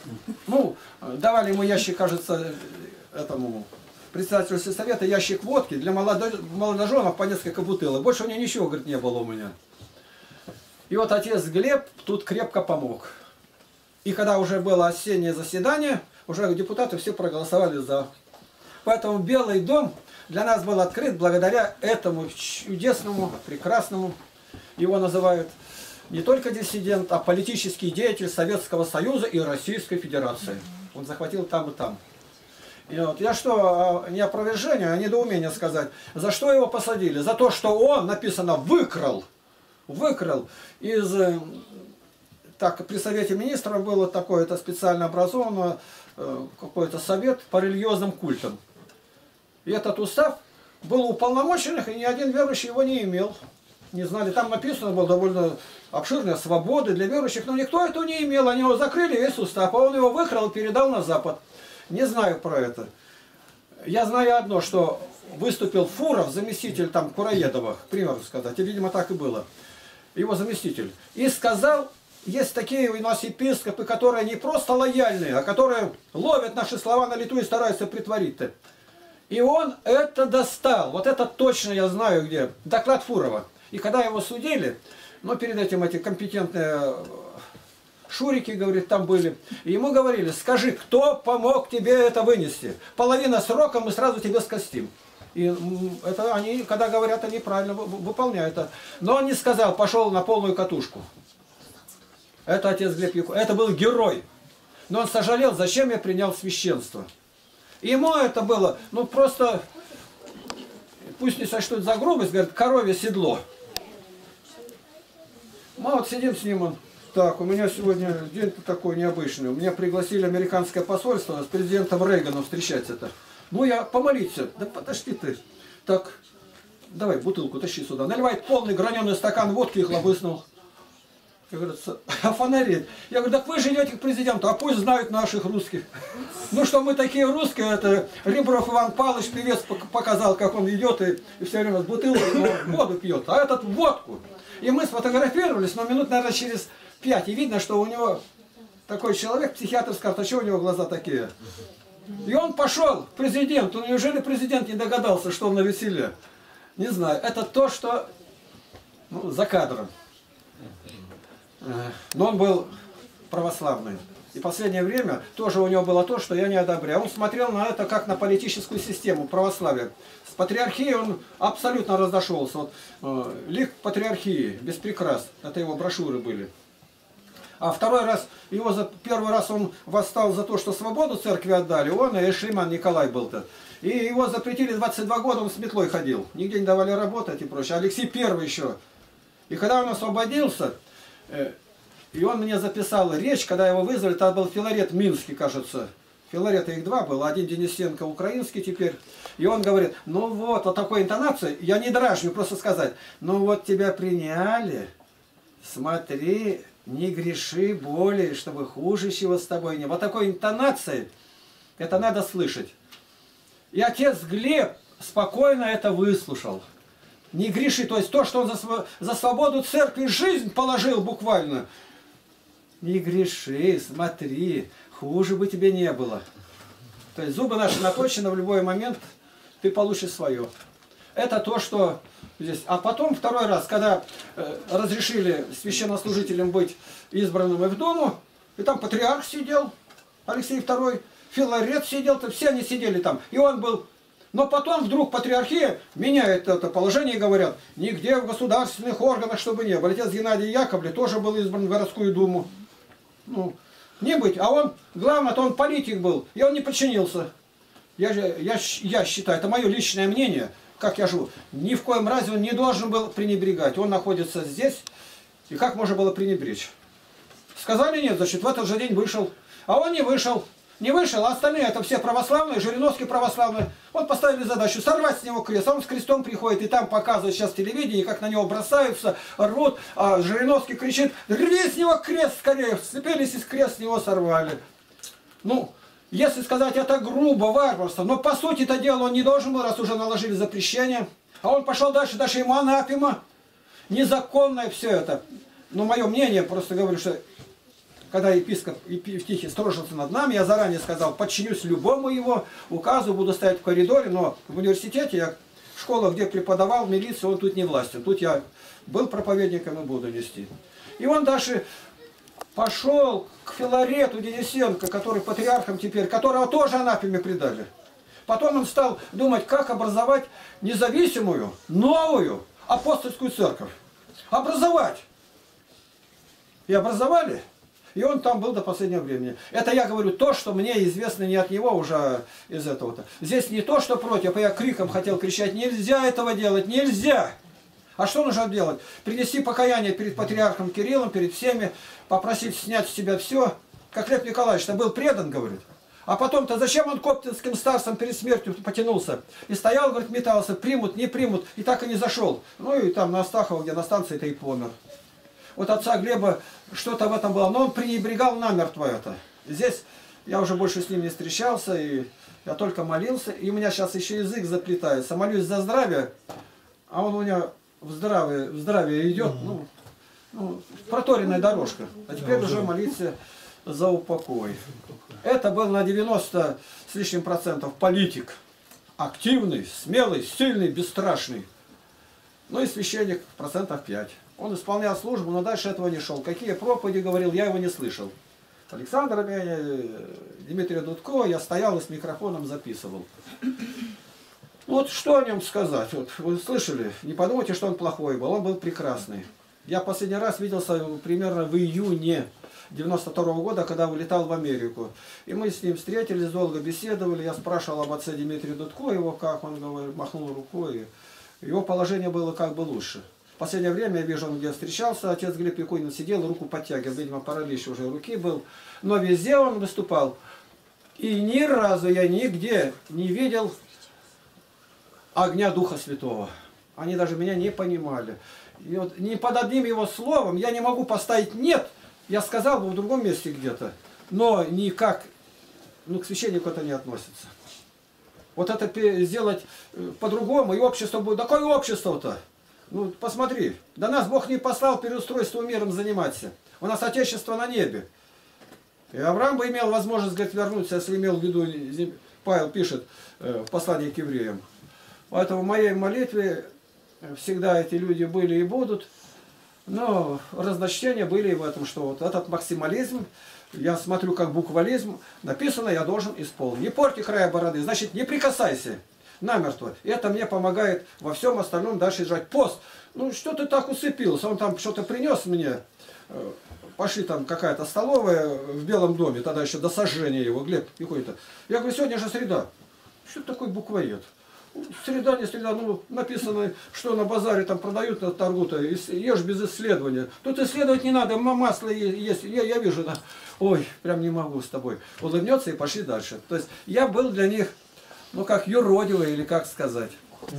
Ну, давали ему ящик, кажется, этому председателю совета, ящик водки для молодоженов по несколько бутылок. Больше у него ничего, говорит, не было у меня. И вот отец Глеб тут крепко помог. И когда уже было осеннее заседание, уже депутаты все проголосовали за. Поэтому Белый дом для нас был открыт благодаря этому чудесному, прекрасному, его называют не только диссидент, а политический деятель Советского Союза и Российской Федерации. Он захватил там и там. И вот я что, не опровержение, а недоумение сказать. За что его посадили? За то, что он, написано, выкрал. Выкрал из... Так, при Совете Министров было такое, это специально образовано, какой-то совет по религиозным культам. И этот устав был у уполномоченных, и ни один верующий его не имел. Не знали, там написано было довольно обширная свобода для верующих, но никто этого не имел. Они его закрыли, весь устав, а он его выкрал и передал на Запад. Не знаю про это. Я знаю одно, что выступил Фуров, заместитель там Кураедова, к примеру сказать, и, видимо, так и было, его заместитель, и сказал, есть такие у нас епископы, которые не просто лояльные, а которые ловят наши слова на лету и стараются притворить-то. И он это достал, вот это точно я знаю где, доклад Фурова. И когда его судили, но перед этим эти компетентные шурики, говорит, там были, и ему говорили, скажи, кто помог тебе это вынести? Половина срока мы сразу тебе скостим. И это они, когда говорят, они правильно выполняют это. Но он не сказал, пошел на полную катушку. Это отец Глеб Яков. Это был герой. Но он сожалел, зачем я принял священство. И ему это было, ну просто, пусть не сочтут за грубость, говорит, коровье седло. Мы вот сидим с ним, он, так, у меня сегодня день такой необычный. У меня пригласили американское посольство с президентом Рейганом встречать это. Ну я помолиться. Да подожди ты. Так, давай бутылку тащи сюда. Наливает полный граненый стакан водки и хлобыснул. Как говорится, а фонарит. Я говорю, так вы же идете к президенту, а пусть знают наших русских. Ну что мы такие русские, это Ребров Иван Павлович, певец, показал, как он идет и, и все время с бутылкой воду пьет, а этот водку. И мы сфотографировались, но минут, наверное, через пять. И видно, что у него такой человек, психиатр скажет, а что у него глаза такие? И он пошел к президенту. Неужели президент не догадался, что он на веселе? Не знаю. Это то, что ну, за кадром. Но он был православный. И в последнее время тоже у него было то, что я не одобряю. Он смотрел на это как на политическую систему православия. С патриархией он абсолютно разошелся. Вот, э, лик патриархии, без прикрас. Это его брошюры были. А второй раз, его за, первый раз он восстал за то, что свободу церкви отдали. Он и Эшлиман Николай был-то. И его запретили двадцать два года, он с метлой ходил. Нигде не давали работать и прочее. Алексей Первый еще. И когда он освободился... И он мне записал речь, когда его вызвали, там был Филарет Минский, кажется. Филарета их два было, один Денисенко украинский теперь. И он говорит, ну вот, вот такой интонацией, я не дражню, просто сказать, ну вот тебя приняли, смотри, не греши более, чтобы хуже чего с тобой не. Вот такой интонацией, это надо слышать. И отец Глеб спокойно это выслушал. Не греши, то есть то, что он за, за свободу церкви жизнь положил буквально. Не греши, смотри, хуже бы тебе не было. То есть зубы наши наточены, в любой момент ты получишь свое. Это то, что здесь. А потом второй раз, когда э, разрешили священнослужителям быть избранным и в дому, и там патриарх сидел, Алексей Второй, Филарет сидел, то все они сидели там. И он был... Но потом вдруг патриархия меняет это положение и говорят, нигде в государственных органах, чтобы не было. Отец Геннадий Яковлев тоже был избран в городскую думу. Ну, не быть. А он, главное, то он политик был, и он не подчинился. Я, же, я, я считаю, это мое личное мнение, как я живу. Ни в коем разе он не должен был пренебрегать. Он находится здесь, и как можно было пренебречь? Сказали нет, значит, в этот же день вышел. А он не вышел. Не вышел, а остальные, это все православные, Жириновский православный. Вот поставили задачу сорвать с него крест. А он с крестом приходит и там показывает сейчас телевидение, как на него бросаются, рвут. А Жириновский кричит, рви с него крест скорее. Сцепились и с крест с него сорвали. Ну, если сказать, это грубо, варварство. Но по сути это дело он не должен был, раз уже наложили запрещение. А он пошел дальше, даже ему анафема. Незаконное все это. Но мое мнение, просто говорю, что когда епископ Евтихий строжился над нами, я заранее сказал, подчинюсь любому его указу, буду стоять в коридоре, но в университете, я, школа, где преподавал милицию, он тут не властен. Тут я был проповедником и буду нести. И он даже пошел к Филарету Денисенко, который патриархом теперь, которого тоже анафеме предали. Потом он стал думать, как образовать независимую, новую апостольскую церковь. Образовать. И образовали. И он там был до последнего времени. Это я говорю то, что мне известно не от него уже из этого-то. Здесь не то, что против, а я криком хотел кричать, нельзя этого делать, нельзя. А что нужно делать? Принести покаяние перед патриархом Кириллом, перед всеми, попросить снять с себя все. Как Лев Николаевич-то был предан, говорит. А потом-то зачем он коптинским старцем перед смертью потянулся? И стоял, говорит, метался, примут, не примут, и так и не зашел. Ну и там на Астахово, где на станции-то и помер. Вот отца Глеба что-то в этом было, но он пренебрегал намертво это. Здесь я уже больше с ним не встречался, и я только молился, и у меня сейчас еще язык заплетается. Молюсь за здравие, а он у меня в здравие, в здравие идет, ну, ну, проторенная дорожка. А теперь уже молиться за упокой. Это был на девяносто с лишним процентов политик. Активный, смелый, сильный, бесстрашный. Ну и священник процентов пять. Он исполнял службу, но дальше этого не шел. Какие проповеди говорил, я его не слышал. Александр меня, Дмитрия Дудко, я стоял и с микрофоном записывал. Вот что о нем сказать? Вот, вы слышали? Не подумайте, что он плохой был. Он был прекрасный. Я последний раз виделся примерно в июне девяносто второго года, когда улетал в Америку. И мы с ним встретились, долго беседовали. Я спрашивал об отце Дмитрия Дудко, его как, он говорит, махнул рукой. Его положение было как бы лучше. В последнее время я вижу, он где встречался, отец Глеб Якунин сидел, руку подтягивал, видимо, паралич уже руки был. Но везде он выступал. И ни разу я нигде не видел огня Духа Святого. Они даже меня не понимали. И вот ни под одним его словом я не могу поставить «нет». Я сказал бы в другом месте где-то, но никак, ну, к священнику это не относится. Вот это сделать по-другому, и общество будет... Да какое общество-то? Ну, посмотри, да нас Бог не послал переустройством миром заниматься. У нас Отечество на небе. И Авраам бы имел возможность, говорит, вернуться, если имел в виду, Павел пишет в послании к евреям. Поэтому в моей молитве всегда эти люди были и будут. Но разночтения были и в этом, что вот этот максимализм, я смотрю как буквализм, написано, я должен исполнить. Не порти края бороды, значит не прикасайся намертво. И это мне помогает во всем остальном дальше держать. Пост, ну что ты так усыпился, он там что-то принес мне, пошли там какая-то столовая в Белом доме, тогда еще до сожжения его, Глеб какой-то. Я говорю, сегодня же среда. Что такое буквоед? Среда, не среда, ну, написано, что на базаре там продают на торгу-то, ешь без исследования. Тут исследовать не надо, масло есть, я, я вижу, да, ой, прям не могу с тобой. Улыбнется и пошли дальше. То есть я был для них, ну, как юродивый, или как сказать.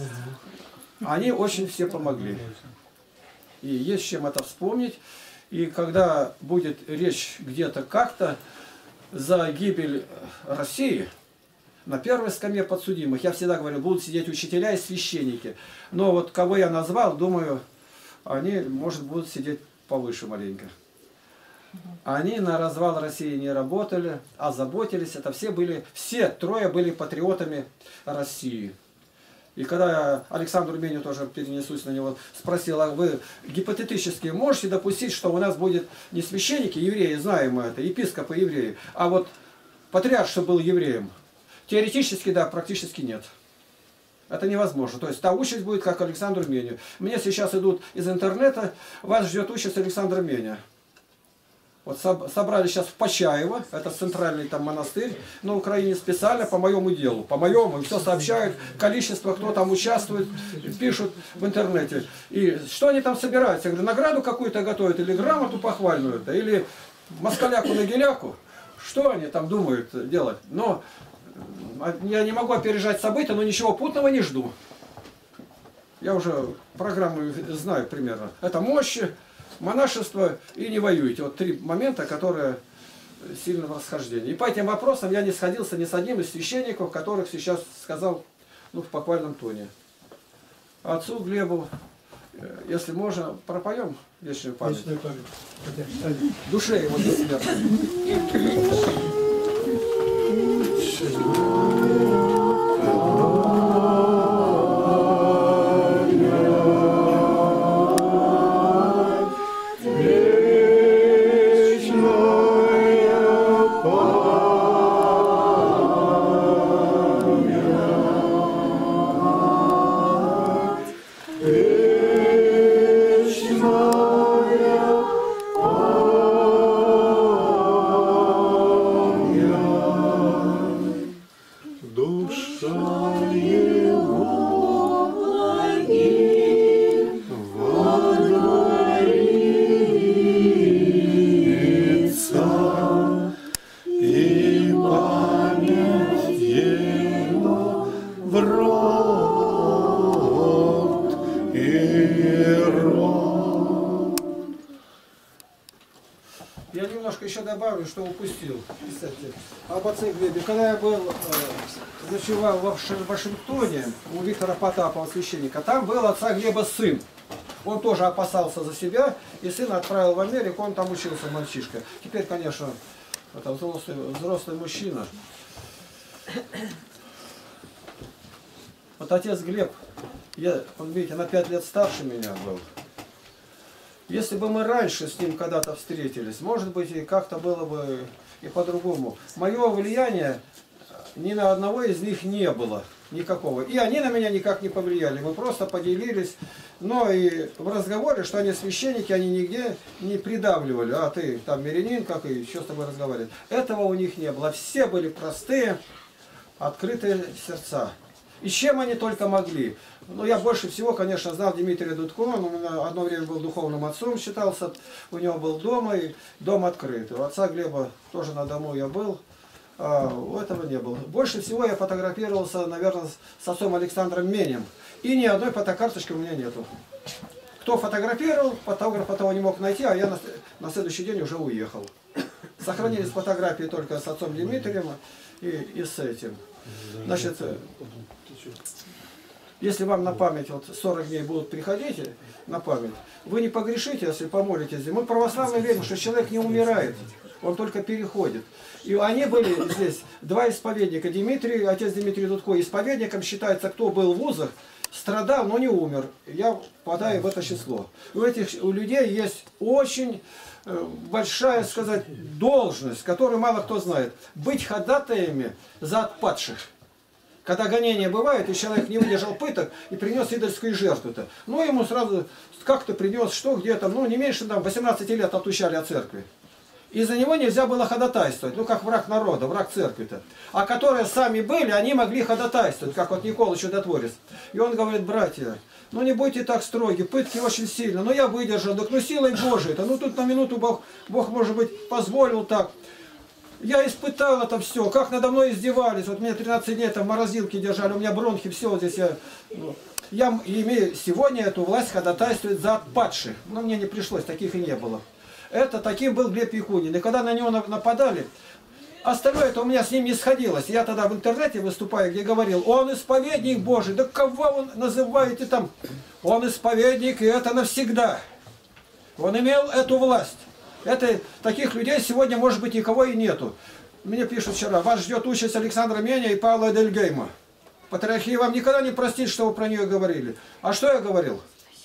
Они очень все помогли. И есть чем это вспомнить. И когда будет речь где-то как-то за гибель России, на первой скамье подсудимых, я всегда говорю, будут сидеть учителя и священники. Но вот кого я назвал, думаю, они, может, будут сидеть повыше маленько. Они на развал России не работали, а заботились. Это все были, все трое были патриотами России. И когда я Александру Меню тоже перенесусь на него, спросил, а вы гипотетически можете допустить, что у нас будет не священники, евреи, знаем мы это, епископы евреи, а вот патриарх, что был евреем? Теоретически, да, практически нет. Это невозможно. То есть та участь будет, как Александру Меню. Мне сейчас идут из интернета, вас ждет участь Александра Меня. Вот собрали сейчас в Почаево, это центральный там монастырь на Украине, специально по моему делу. По моему, все сообщают, количество, кто там участвует, пишут в интернете. И что они там собираются? Я говорю, награду какую-то готовят, или грамоту похвальную, или москаляку на геляку. Что они там думают делать? Но я не могу опережать события, но ничего путного не жду. Я уже программу знаю примерно. Это мощи, монашество и не воюете. Вот три момента, которые сильно в расхождении. И по этим вопросам я не сходился ни с одним из священников, которых сейчас сказал, ну, в похвальном тоне. Отцу Глебу Если можно, пропоем вечную память. Вечную память. Душе его бессмертной. Я немножко еще добавлю, что упустил. Кстати, об отце Глебе. Когда я был, э, ночевал в Вашингтоне у Виктора Потапова, священника, там был отца Глеба сын. Он тоже опасался за себя, и сына отправил в Америку, он там учился, мальчишка. Теперь, конечно, это взрослый, взрослый мужчина. Вот отец Глеб, я, он, видите, на пять лет старше меня был. Если бы мы раньше с ним когда-то встретились, может быть, и как-то было бы и по-другому. Мое влияние ни на одного из них не было никакого. И они на меня никак не повлияли. Мы просто поделились. Но и в разговоре, что они священники, они нигде не придавливали. А ты там мирянин, как и еще с тобой разговаривать. Этого у них не было. Все были простые, открытые сердца. И чем они только могли. Ну, я больше всего, конечно, знал Дмитрия Дудко. Он у меня одно время был духовным отцом, считался. У него был дом, и дом открытый. У отца Глеба тоже на дому я был. А у этого не было. Больше всего я фотографировался, наверное, с отцом Александром Менем. И ни одной фотокарточки у меня нету. Кто фотографировал, фотографа того не мог найти, а я на, на следующий день уже уехал. Сохранились фотографии только с отцом Дмитрием и, и с этим. Значит, если вам на память вот сорок дней будут приходить на память, вы не погрешите, если помолитесь. Мы православные верим, что человек не умирает, он только переходит. И они были здесь два исповедника. Дмитрий, отец Дмитрий Дудко, исповедником считается, кто был в вузах, страдал, но не умер. Я попадаю в это число. У этих у людей есть очень большая, сказать, должность, которую мало кто знает. Быть ходатаями за отпадших. Когда гонения бывают, и человек не выдержал пыток и принес идольскую жертву-то. Ну, ему сразу как-то принес, что где-то, ну, не меньше там восемнадцати лет отучали от церкви. И за него нельзя было ходатайствовать, ну, как враг народа, враг церкви-то. А которые сами были, они могли ходатайствовать, как вот Никола Чудотворец. И он говорит: братья, ну, не будьте так строги, пытки очень сильно, но я выдержал, так ну, силой Божией-то, ну, тут на минуту Бог, Бог, может быть, позволил так. Я испытал это все, как надо мной издевались. Вот меня тринадцать дней там в морозилке держали, у меня бронхи, все вот здесь. Я, ну, я имею сегодня эту власть ходатайствовать за отпадших. Но мне не пришлось, таких и не было. Это таким был Глеб Якунин. И когда на него нападали, остальное это у меня с ним не сходилось. Я тогда в интернете выступаю, где говорил: он исповедник Божий. Да кого вы называете там? Он исповедник, и это навсегда. Он имел эту власть. Это, таких людей сегодня, может быть, никого и нету. Мне пишут вчера: вас ждет участь Александра Меня и Павла Эдельгейма. Патриархия вам никогда не простит, что вы про нее говорили. А что я говорил?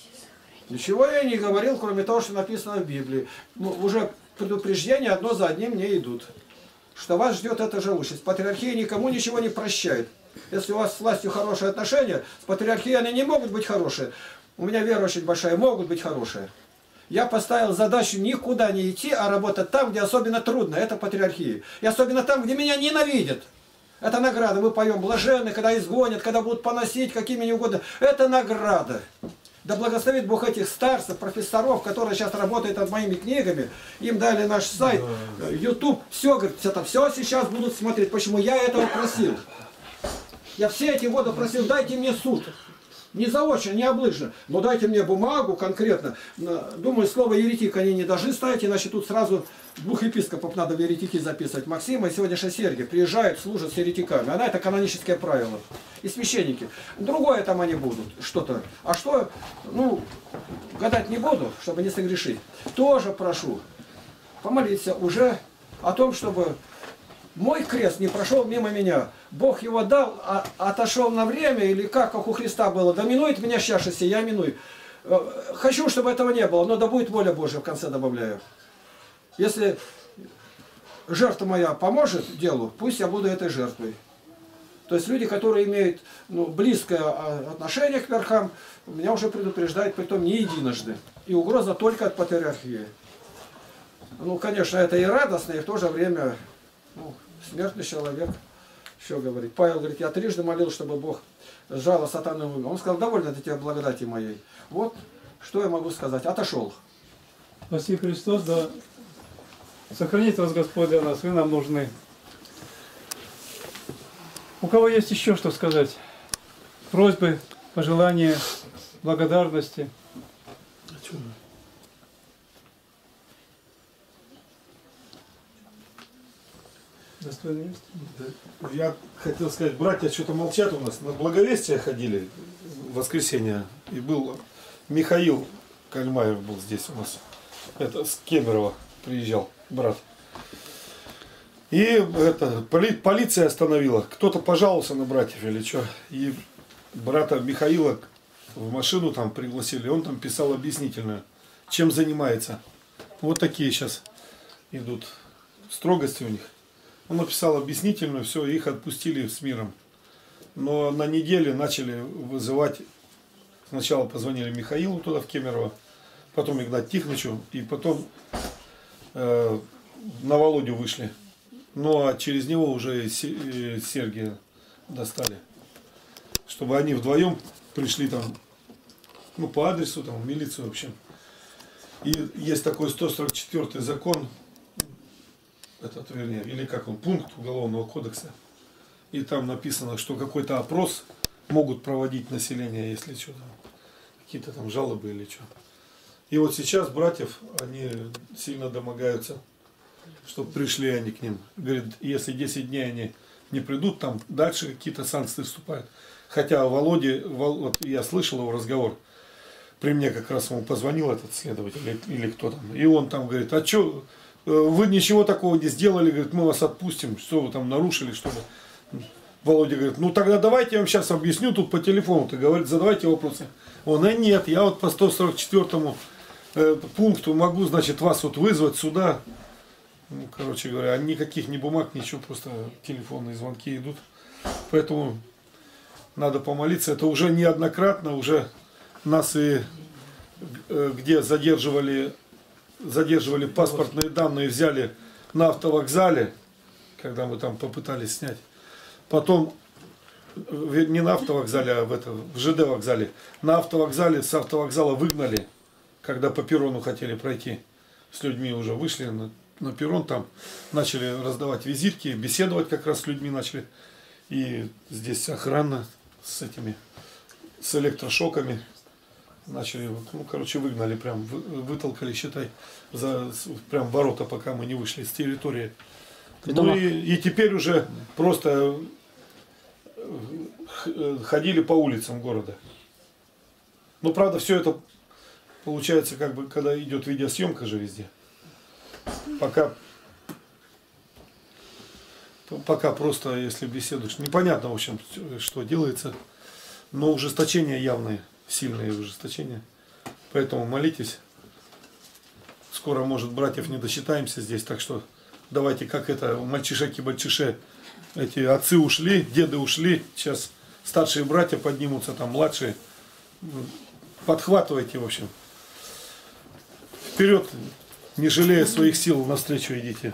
Ничего я не говорил, кроме того, что написано в Библии. Ну, уже предупреждения одно за одним не идут. Что вас ждет эта же участь. Патриархия никому ничего не прощает. Если у вас с властью хорошие отношения, с патриархией они не могут быть хорошие. У меня вера очень большая, могут быть хорошие. Я поставил задачу никуда не идти, а работать там, где особенно трудно. Это патриархия. И особенно там, где меня ненавидят. Это награда. Мы поем блаженны, когда изгонят, когда будут поносить какими ни угодно. Это награда. Да благословит Бог этих старцев, профессоров, которые сейчас работают над моими книгами. Им дали наш сайт, YouTube. Все, говорит, это все сейчас будут смотреть. Почему? Я этого просил. Я все эти годы просил: дайте мне суд. Не заочно, не облыжно. Но дайте мне бумагу конкретно. Думаю, слово еретик они не должны ставить, иначе тут сразу двух епископов надо в еретики записывать. Максима и сегодняшний Сергий приезжают, служат с еретиками. Она это каноническое правило. И священники. Другое там они будут, что-то. А что, ну, гадать не буду, чтобы не согрешить. Тоже прошу помолиться уже о том, чтобы мой крест не прошел мимо меня. Бог его дал, а отошел на время, или как, как у Христа было. Да минует меня чаша сия, я минуй. Хочу, чтобы этого не было, но да будет воля Божья, в конце добавляю. Если жертва моя поможет делу, пусть я буду этой жертвой. То есть люди, которые имеют ну, близкое отношение к верхам, меня уже предупреждают, притом не единожды. И угроза только от патриархии. Ну, конечно, это и радостно, и в то же время ну, смертный человек. Что говорит? Павел говорит, я трижды молил, чтобы Бог сжал сатану. Он сказал, довольно до тебя благодати моей. Вот, что я могу сказать. Отошел. Спаси Христос, да сохранит вас Господь для нас, вы нам нужны. У кого есть еще что сказать? Просьбы, пожелания, благодарности? Достойное место? Я хотел сказать, братья что-то молчат у нас. На благовестие ходили в воскресенье. И был Михаил Кальмаев был здесь у нас. Это с Кемерово приезжал брат. И это, поли, полиция остановила. Кто-то пожаловался на братьев или что. И брата Михаила в машину там пригласили. Он там писал объяснительную, чем занимается. Вот такие сейчас идут строгости у них. Он написал объяснительную, все, их отпустили с миром. Но на неделе начали вызывать. Сначала позвонили Михаилу туда, в Кемерово, потом Игнатию Тихоновичу, и потом э, на Володю вышли. Ну а через него уже Сергия достали. Чтобы они вдвоем пришли там, ну по адресу, там, в милицию, в общем. И есть такой сто сорок четвёртый закон, этот, вернее, или как он, пункт Уголовного кодекса. И там написано, что какой-то опрос могут проводить население, если что-то, какие-то там жалобы или что. И вот сейчас братьев, они сильно домогаются, чтобы пришли они к ним. Говорит, если десять дней они не придут, там дальше какие-то санкции вступают. Хотя Володе, вот я слышал его разговор, при мне как раз ему позвонил этот следователь или, или кто там, и он там говорит, а что, вы ничего такого не сделали, говорит, мы вас отпустим, что вы там нарушили, что ли. Володя говорит, ну тогда давайте я вам сейчас объясню тут по телефону, ты говорит, задавайте вопросы. Он, а нет, я вот по сто сорок четвёртому э, пункту могу, значит, вас вот вызвать сюда. Ну, короче говоря, никаких ни бумаг, ничего, просто телефонные звонки идут. Поэтому надо помолиться. Это уже неоднократно, уже нас и э, где задерживали, задерживали паспортные данные, взяли на автовокзале, когда мы там попытались снять. Потом, не на автовокзале, а в, это, в ЖД вокзале. На автовокзале, с автовокзала выгнали, когда по перрону хотели пройти. С людьми уже вышли на, на перрон, там начали раздавать визитки, беседовать как раз с людьми начали. И здесь охрана с этими, с электрошоками. Начали, ну, короче, выгнали, прям вытолкали, считай, за прям ворота, пока мы не вышли с территории. Ну и, и теперь уже просто ходили по улицам города. Ну, правда, все это получается, как бы, когда идет видеосъемка же везде. Пока, пока просто, если беседуешь, непонятно, в общем, что делается. Но ужесточения явные, сильные ужесточения. Поэтому молитесь. Скоро, может, братьев не досчитаемся здесь, так что давайте, как это, мальчишеки-бальчише, эти отцы ушли, деды ушли, сейчас старшие братья поднимутся, там младшие. Подхватывайте, в общем. Вперед, не жалея своих сил, навстречу идите.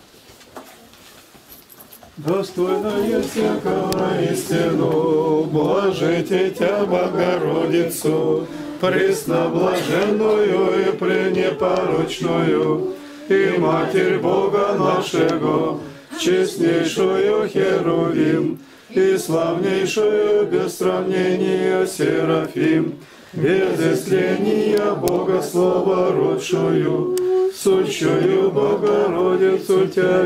Достойная всякого истину, блажите Тя Богородицу, пресноблаженную и пренепорочную, и Матерь Бога нашего, честнейшую Херувим, и славнейшую без сравнения Серафим, без истления Бога Слова родшую, сущую Богородицу Тебя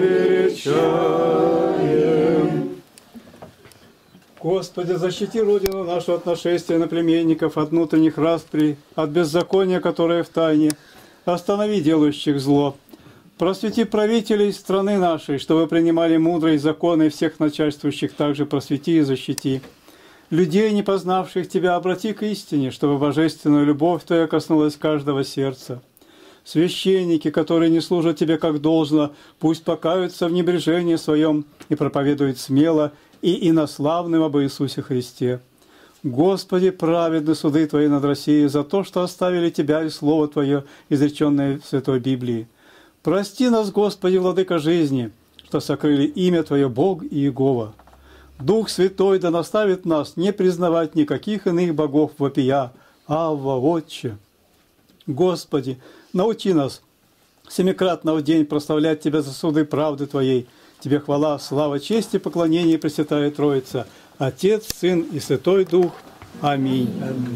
величаем. Господи, защити Родину нашу от нашествия наплеменников, от внутренних распри, от беззакония, которое в тайне. Останови делающих зло. Просвети правителей страны нашей, чтобы принимали мудрые законы, всех начальствующих также просвети и защити. Людей, не познавших Тебя, обрати к истине, чтобы божественная любовь Твоя коснулась каждого сердца. Священники, которые не служат Тебе как должно, пусть покаются в небрежении своем и проповедуют смело и инославным об Иисусе Христе. Господи, праведны суды Твои над Россией за то, что оставили Тебя и Слово Твое, изреченное в Святой Библии. Прости нас, Господи, Владыка жизни, что сокрыли имя Твое Бог и Иегова. Дух Святой да наставит нас не признавать никаких иных богов вопия, Авва, Отче. Господи, научи нас семикратно в день прославлять Тебя за суды правды Твоей. Тебе хвала, слава, честь и поклонение, Пресвятая Троица, Отец, Сын и Святой Дух. Аминь. Аминь.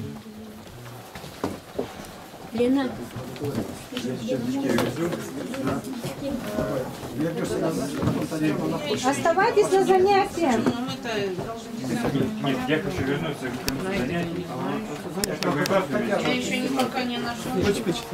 Лена. Оставайтесь на занятиях. Нет, я хочу вернуться к занятию. Я еще никак не нашел.